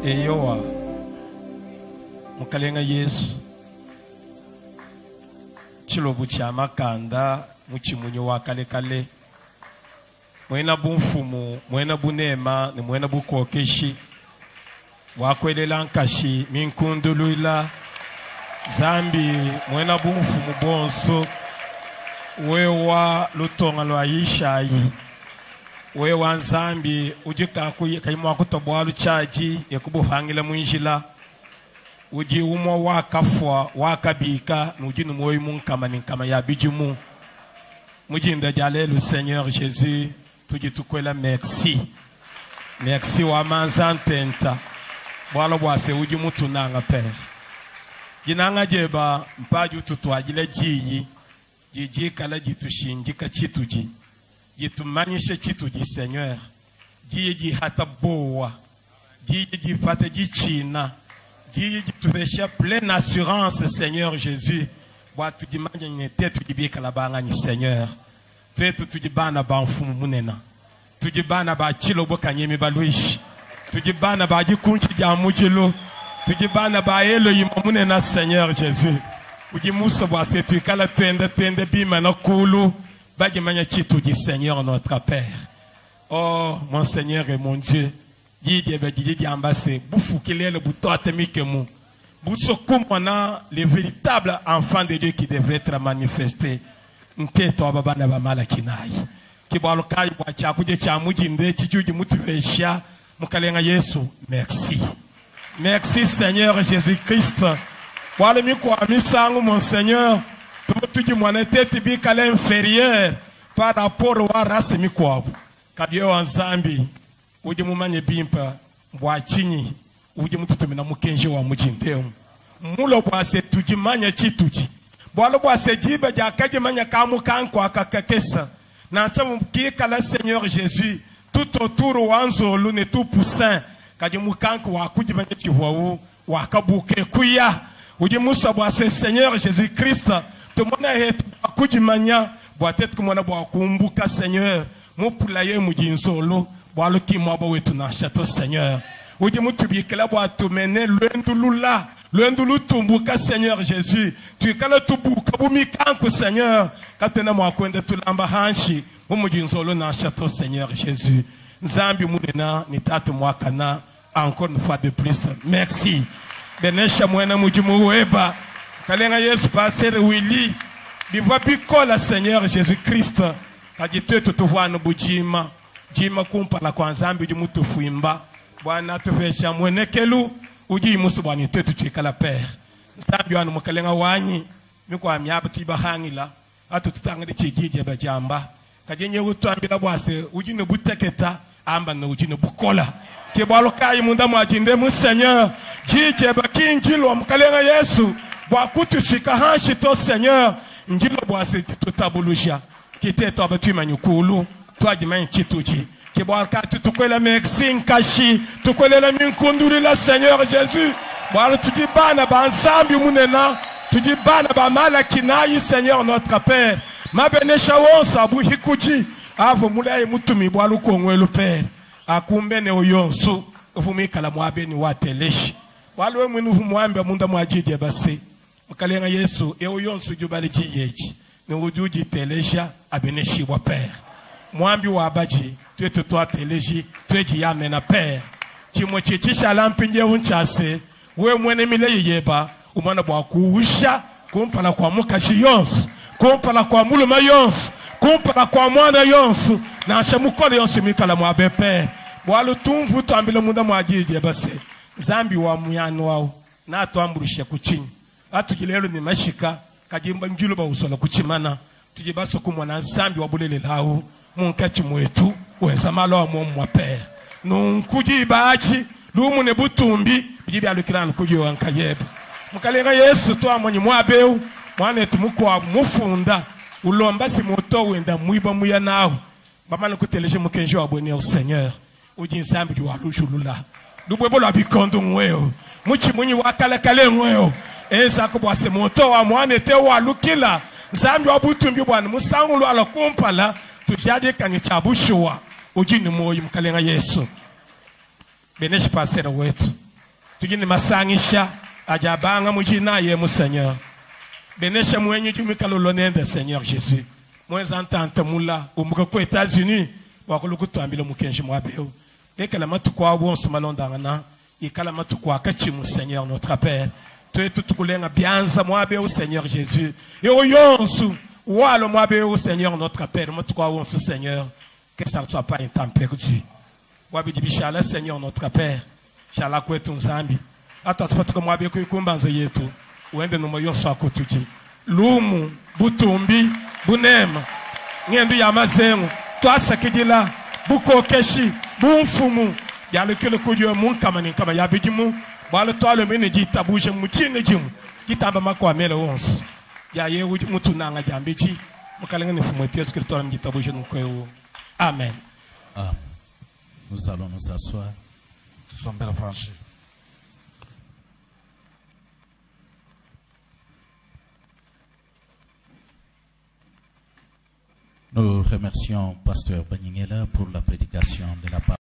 eyowa mukalenga Yesu chilobu cha makanda muchimunyo wa kale kale mwena bunfumu mwena bunema ni mwena bukokeshi wakwelela nkashi minkundulula zambi mwena bunfumu bonso wewa lutonga lwa yishayi wewa nzambi ujika kaimwa kutobwa luchaji yekubuhangila mwinjila uji umo wakafwa wakabika nuji numoyi munkama ninkama ya bijumu mujinda jale le Seigneur Jésus tuji tukwela merci merci wa manzantenta bwala bwase uji mutunanga pere jinanga jeba mpaju tutwajile jiyi jiji kala jitushinjika chituji jitumanyishe chituji Seigneur jiji hata boa jiji pate jichina jiji tuvesha pleine assurance Seigneur Jésus bwa tujimanya nyete tujibika la banga ni Seigneur twetu tujibana ba mfumu munena tujibana ba chilo bokanyemi balwishi tujibana ba jikunchi ja mujilo tujibana ba elo yimunena Seigneur Jésus ujimuso bwa setu kala twende bima na kulu bajimanya chituji Seigneur notre Père. Oh mon Seigneur et mon Dieu yidi bejiji ambase bufukilele butote mikemu busokumona les véritables enfants de Dieu qui devraient être manifestés nteto ababana bamala kinai kibalo kai bwa chakuje cha mujinde chichuji mutuvesha mukalenga Yesu merci merci Seigneur Jésus-Christ wale miko amisangu mon Seigneur tuji mwana tete bikala inférieur par rapport wa race miko kabyo anzambi uji mumanye bimpa bwa chinyi uji mututumina mukenje wa mujindemu mulo bwase tujimanya chituji bwalo bwase jibe jakaje manya kamu kanko akakakesa na sabu kikala Seigneur Jésus tout autour wanzo lune tout poussin kaje mukanko wa kujimanya chiwawu wakabuke kuya uji musa bwase Seigneur Jésus Christ tumona hetu kujimanya bwatet kumona bwa kumbuka Seigneur mupulaye mujinzolo bwalo kimwabo wetu na château Seigneur uji mutubikela bwa tumene lwendulula Lwendulu tumbuka Seigneur Jésus. Tu es kala tubuka bumikanku Seigneur. Katena mwakwende tulamba hanshi. Mumujinzolo na château Seigneur Jésus. Nzambi munena ni tatu mwakana. Encore une fois de plus. Merci. Benesha mwena mujimu weba. Kalenga Yesu passer Willy. Bivwa bikola Seigneur Jésus Christ. Kajitwe tutuvwa nubujima. Jima kumpa la kwa nzambi ujimutu fuimba. Bwana tufesha mwenekelu. Uji musubani tetu chikala père ntambi wanu mukalenga wanyi miko amyaba tibahangila atu tutangire chijije bajamba kajenye utambira bwase uji ne buteketa amba no uji ne bukola kibalo kai munda mwajinde mu Seigneur jije bakinjilo mukalenga Yesu bwa kutushika hanshi to Seigneur njilo bwase tutabuluja kiteto abatumanyukulu twajimanyi chituji Kibwal kati tukwela mexin kashi tukwela minkunduri la Seigneur Jésus bwalo tujibana ba nzambi munena tujibana ba malakinayi Seigneur notre Père mabenesha wonso abuhikuji avo mulayi mutumi bwalo kongwelo Père akumbe ne oyonso ufumikala mwabeni wateleshi walo mwenu fumwambe munda mwajije base mukalenga Yesu e oyonso jubali jiyechi ne ujuji telesha abeneshi wa Père mwambi wa abaji tu es toi télégi tu es yame na père chimochi chishala mpinje unchase we mwene mile yeba umana bwa kuusha kumpala kwa mukashi yonsu kumpala kwa muluma yonsu kumpala kwa mwana yonsu na ashamukole yonsu mikala mwabe père bwalu tumvu tuambile munda mwajije base zambi wa muyano wao na atuamburushe kuchini atujilelo ni mashika kajimba njulu ba usola kuchimana tujibaso kumwana zambi wa bulele lao munkachi mwetu wenza malo wa mwa père nunkuji bachi lumu ne butumbi bibi alukirana kuji wankayeba mukalenga Yesu to amonyi mwabeu mwana tumuko mufunda ulomba si moto wenda mwiba muya nawo bamana kuteleje mukenjo abone au Seigneur uji nzambi wa lushulula lubwebo lwa bikondo mweo muchi munyi wakala kale mweo eza ko bwase moto wa mwana te wa lukila nzambi wa butumbi bwana musangu lwa kumpala tujade kanye chabushuwa ujini moyo mkalenga Yesu beneshi pasera wetu tujini masangisha ajabanga mujina ye mu Seigneur benesha mwenye jumikalo lonende Seigneur Jésus moins entente mula umuka ko États-Unis wa ko lukutambile mukenji mwabeo dekala matukwa wonso malondangana ikala matukwa kachimu Seigneur notre Père tu tukulenga bianza mwabeo Seigneur Jésus et oyonsu walo mwabeo Seigneur notre Père matukwa wonso Seigneur que ça ne soit pas intempérature wabi dibishala Seigneur notre Père shala kwetu nzambi ata tupatuka mwabeo kuikumbanza yetu uende no yonso akotuti lumu butumbi bunema ngendu ya mazengu twasa kidila buko keshi bumfumu ya lekele kujyo munkama ni kama ya bijimu balo twalo mene jitabuje mutine jimu kitamba makwa mele wons ya ye mutu nanga jambeji mukalenga ni fumu Yesu Kristo mjitabuje nuko amen. Nous allons nous asseoir. Nous sommes bien penchés. Nous remercions Pasteur Banyingela pour la prédication de la parole.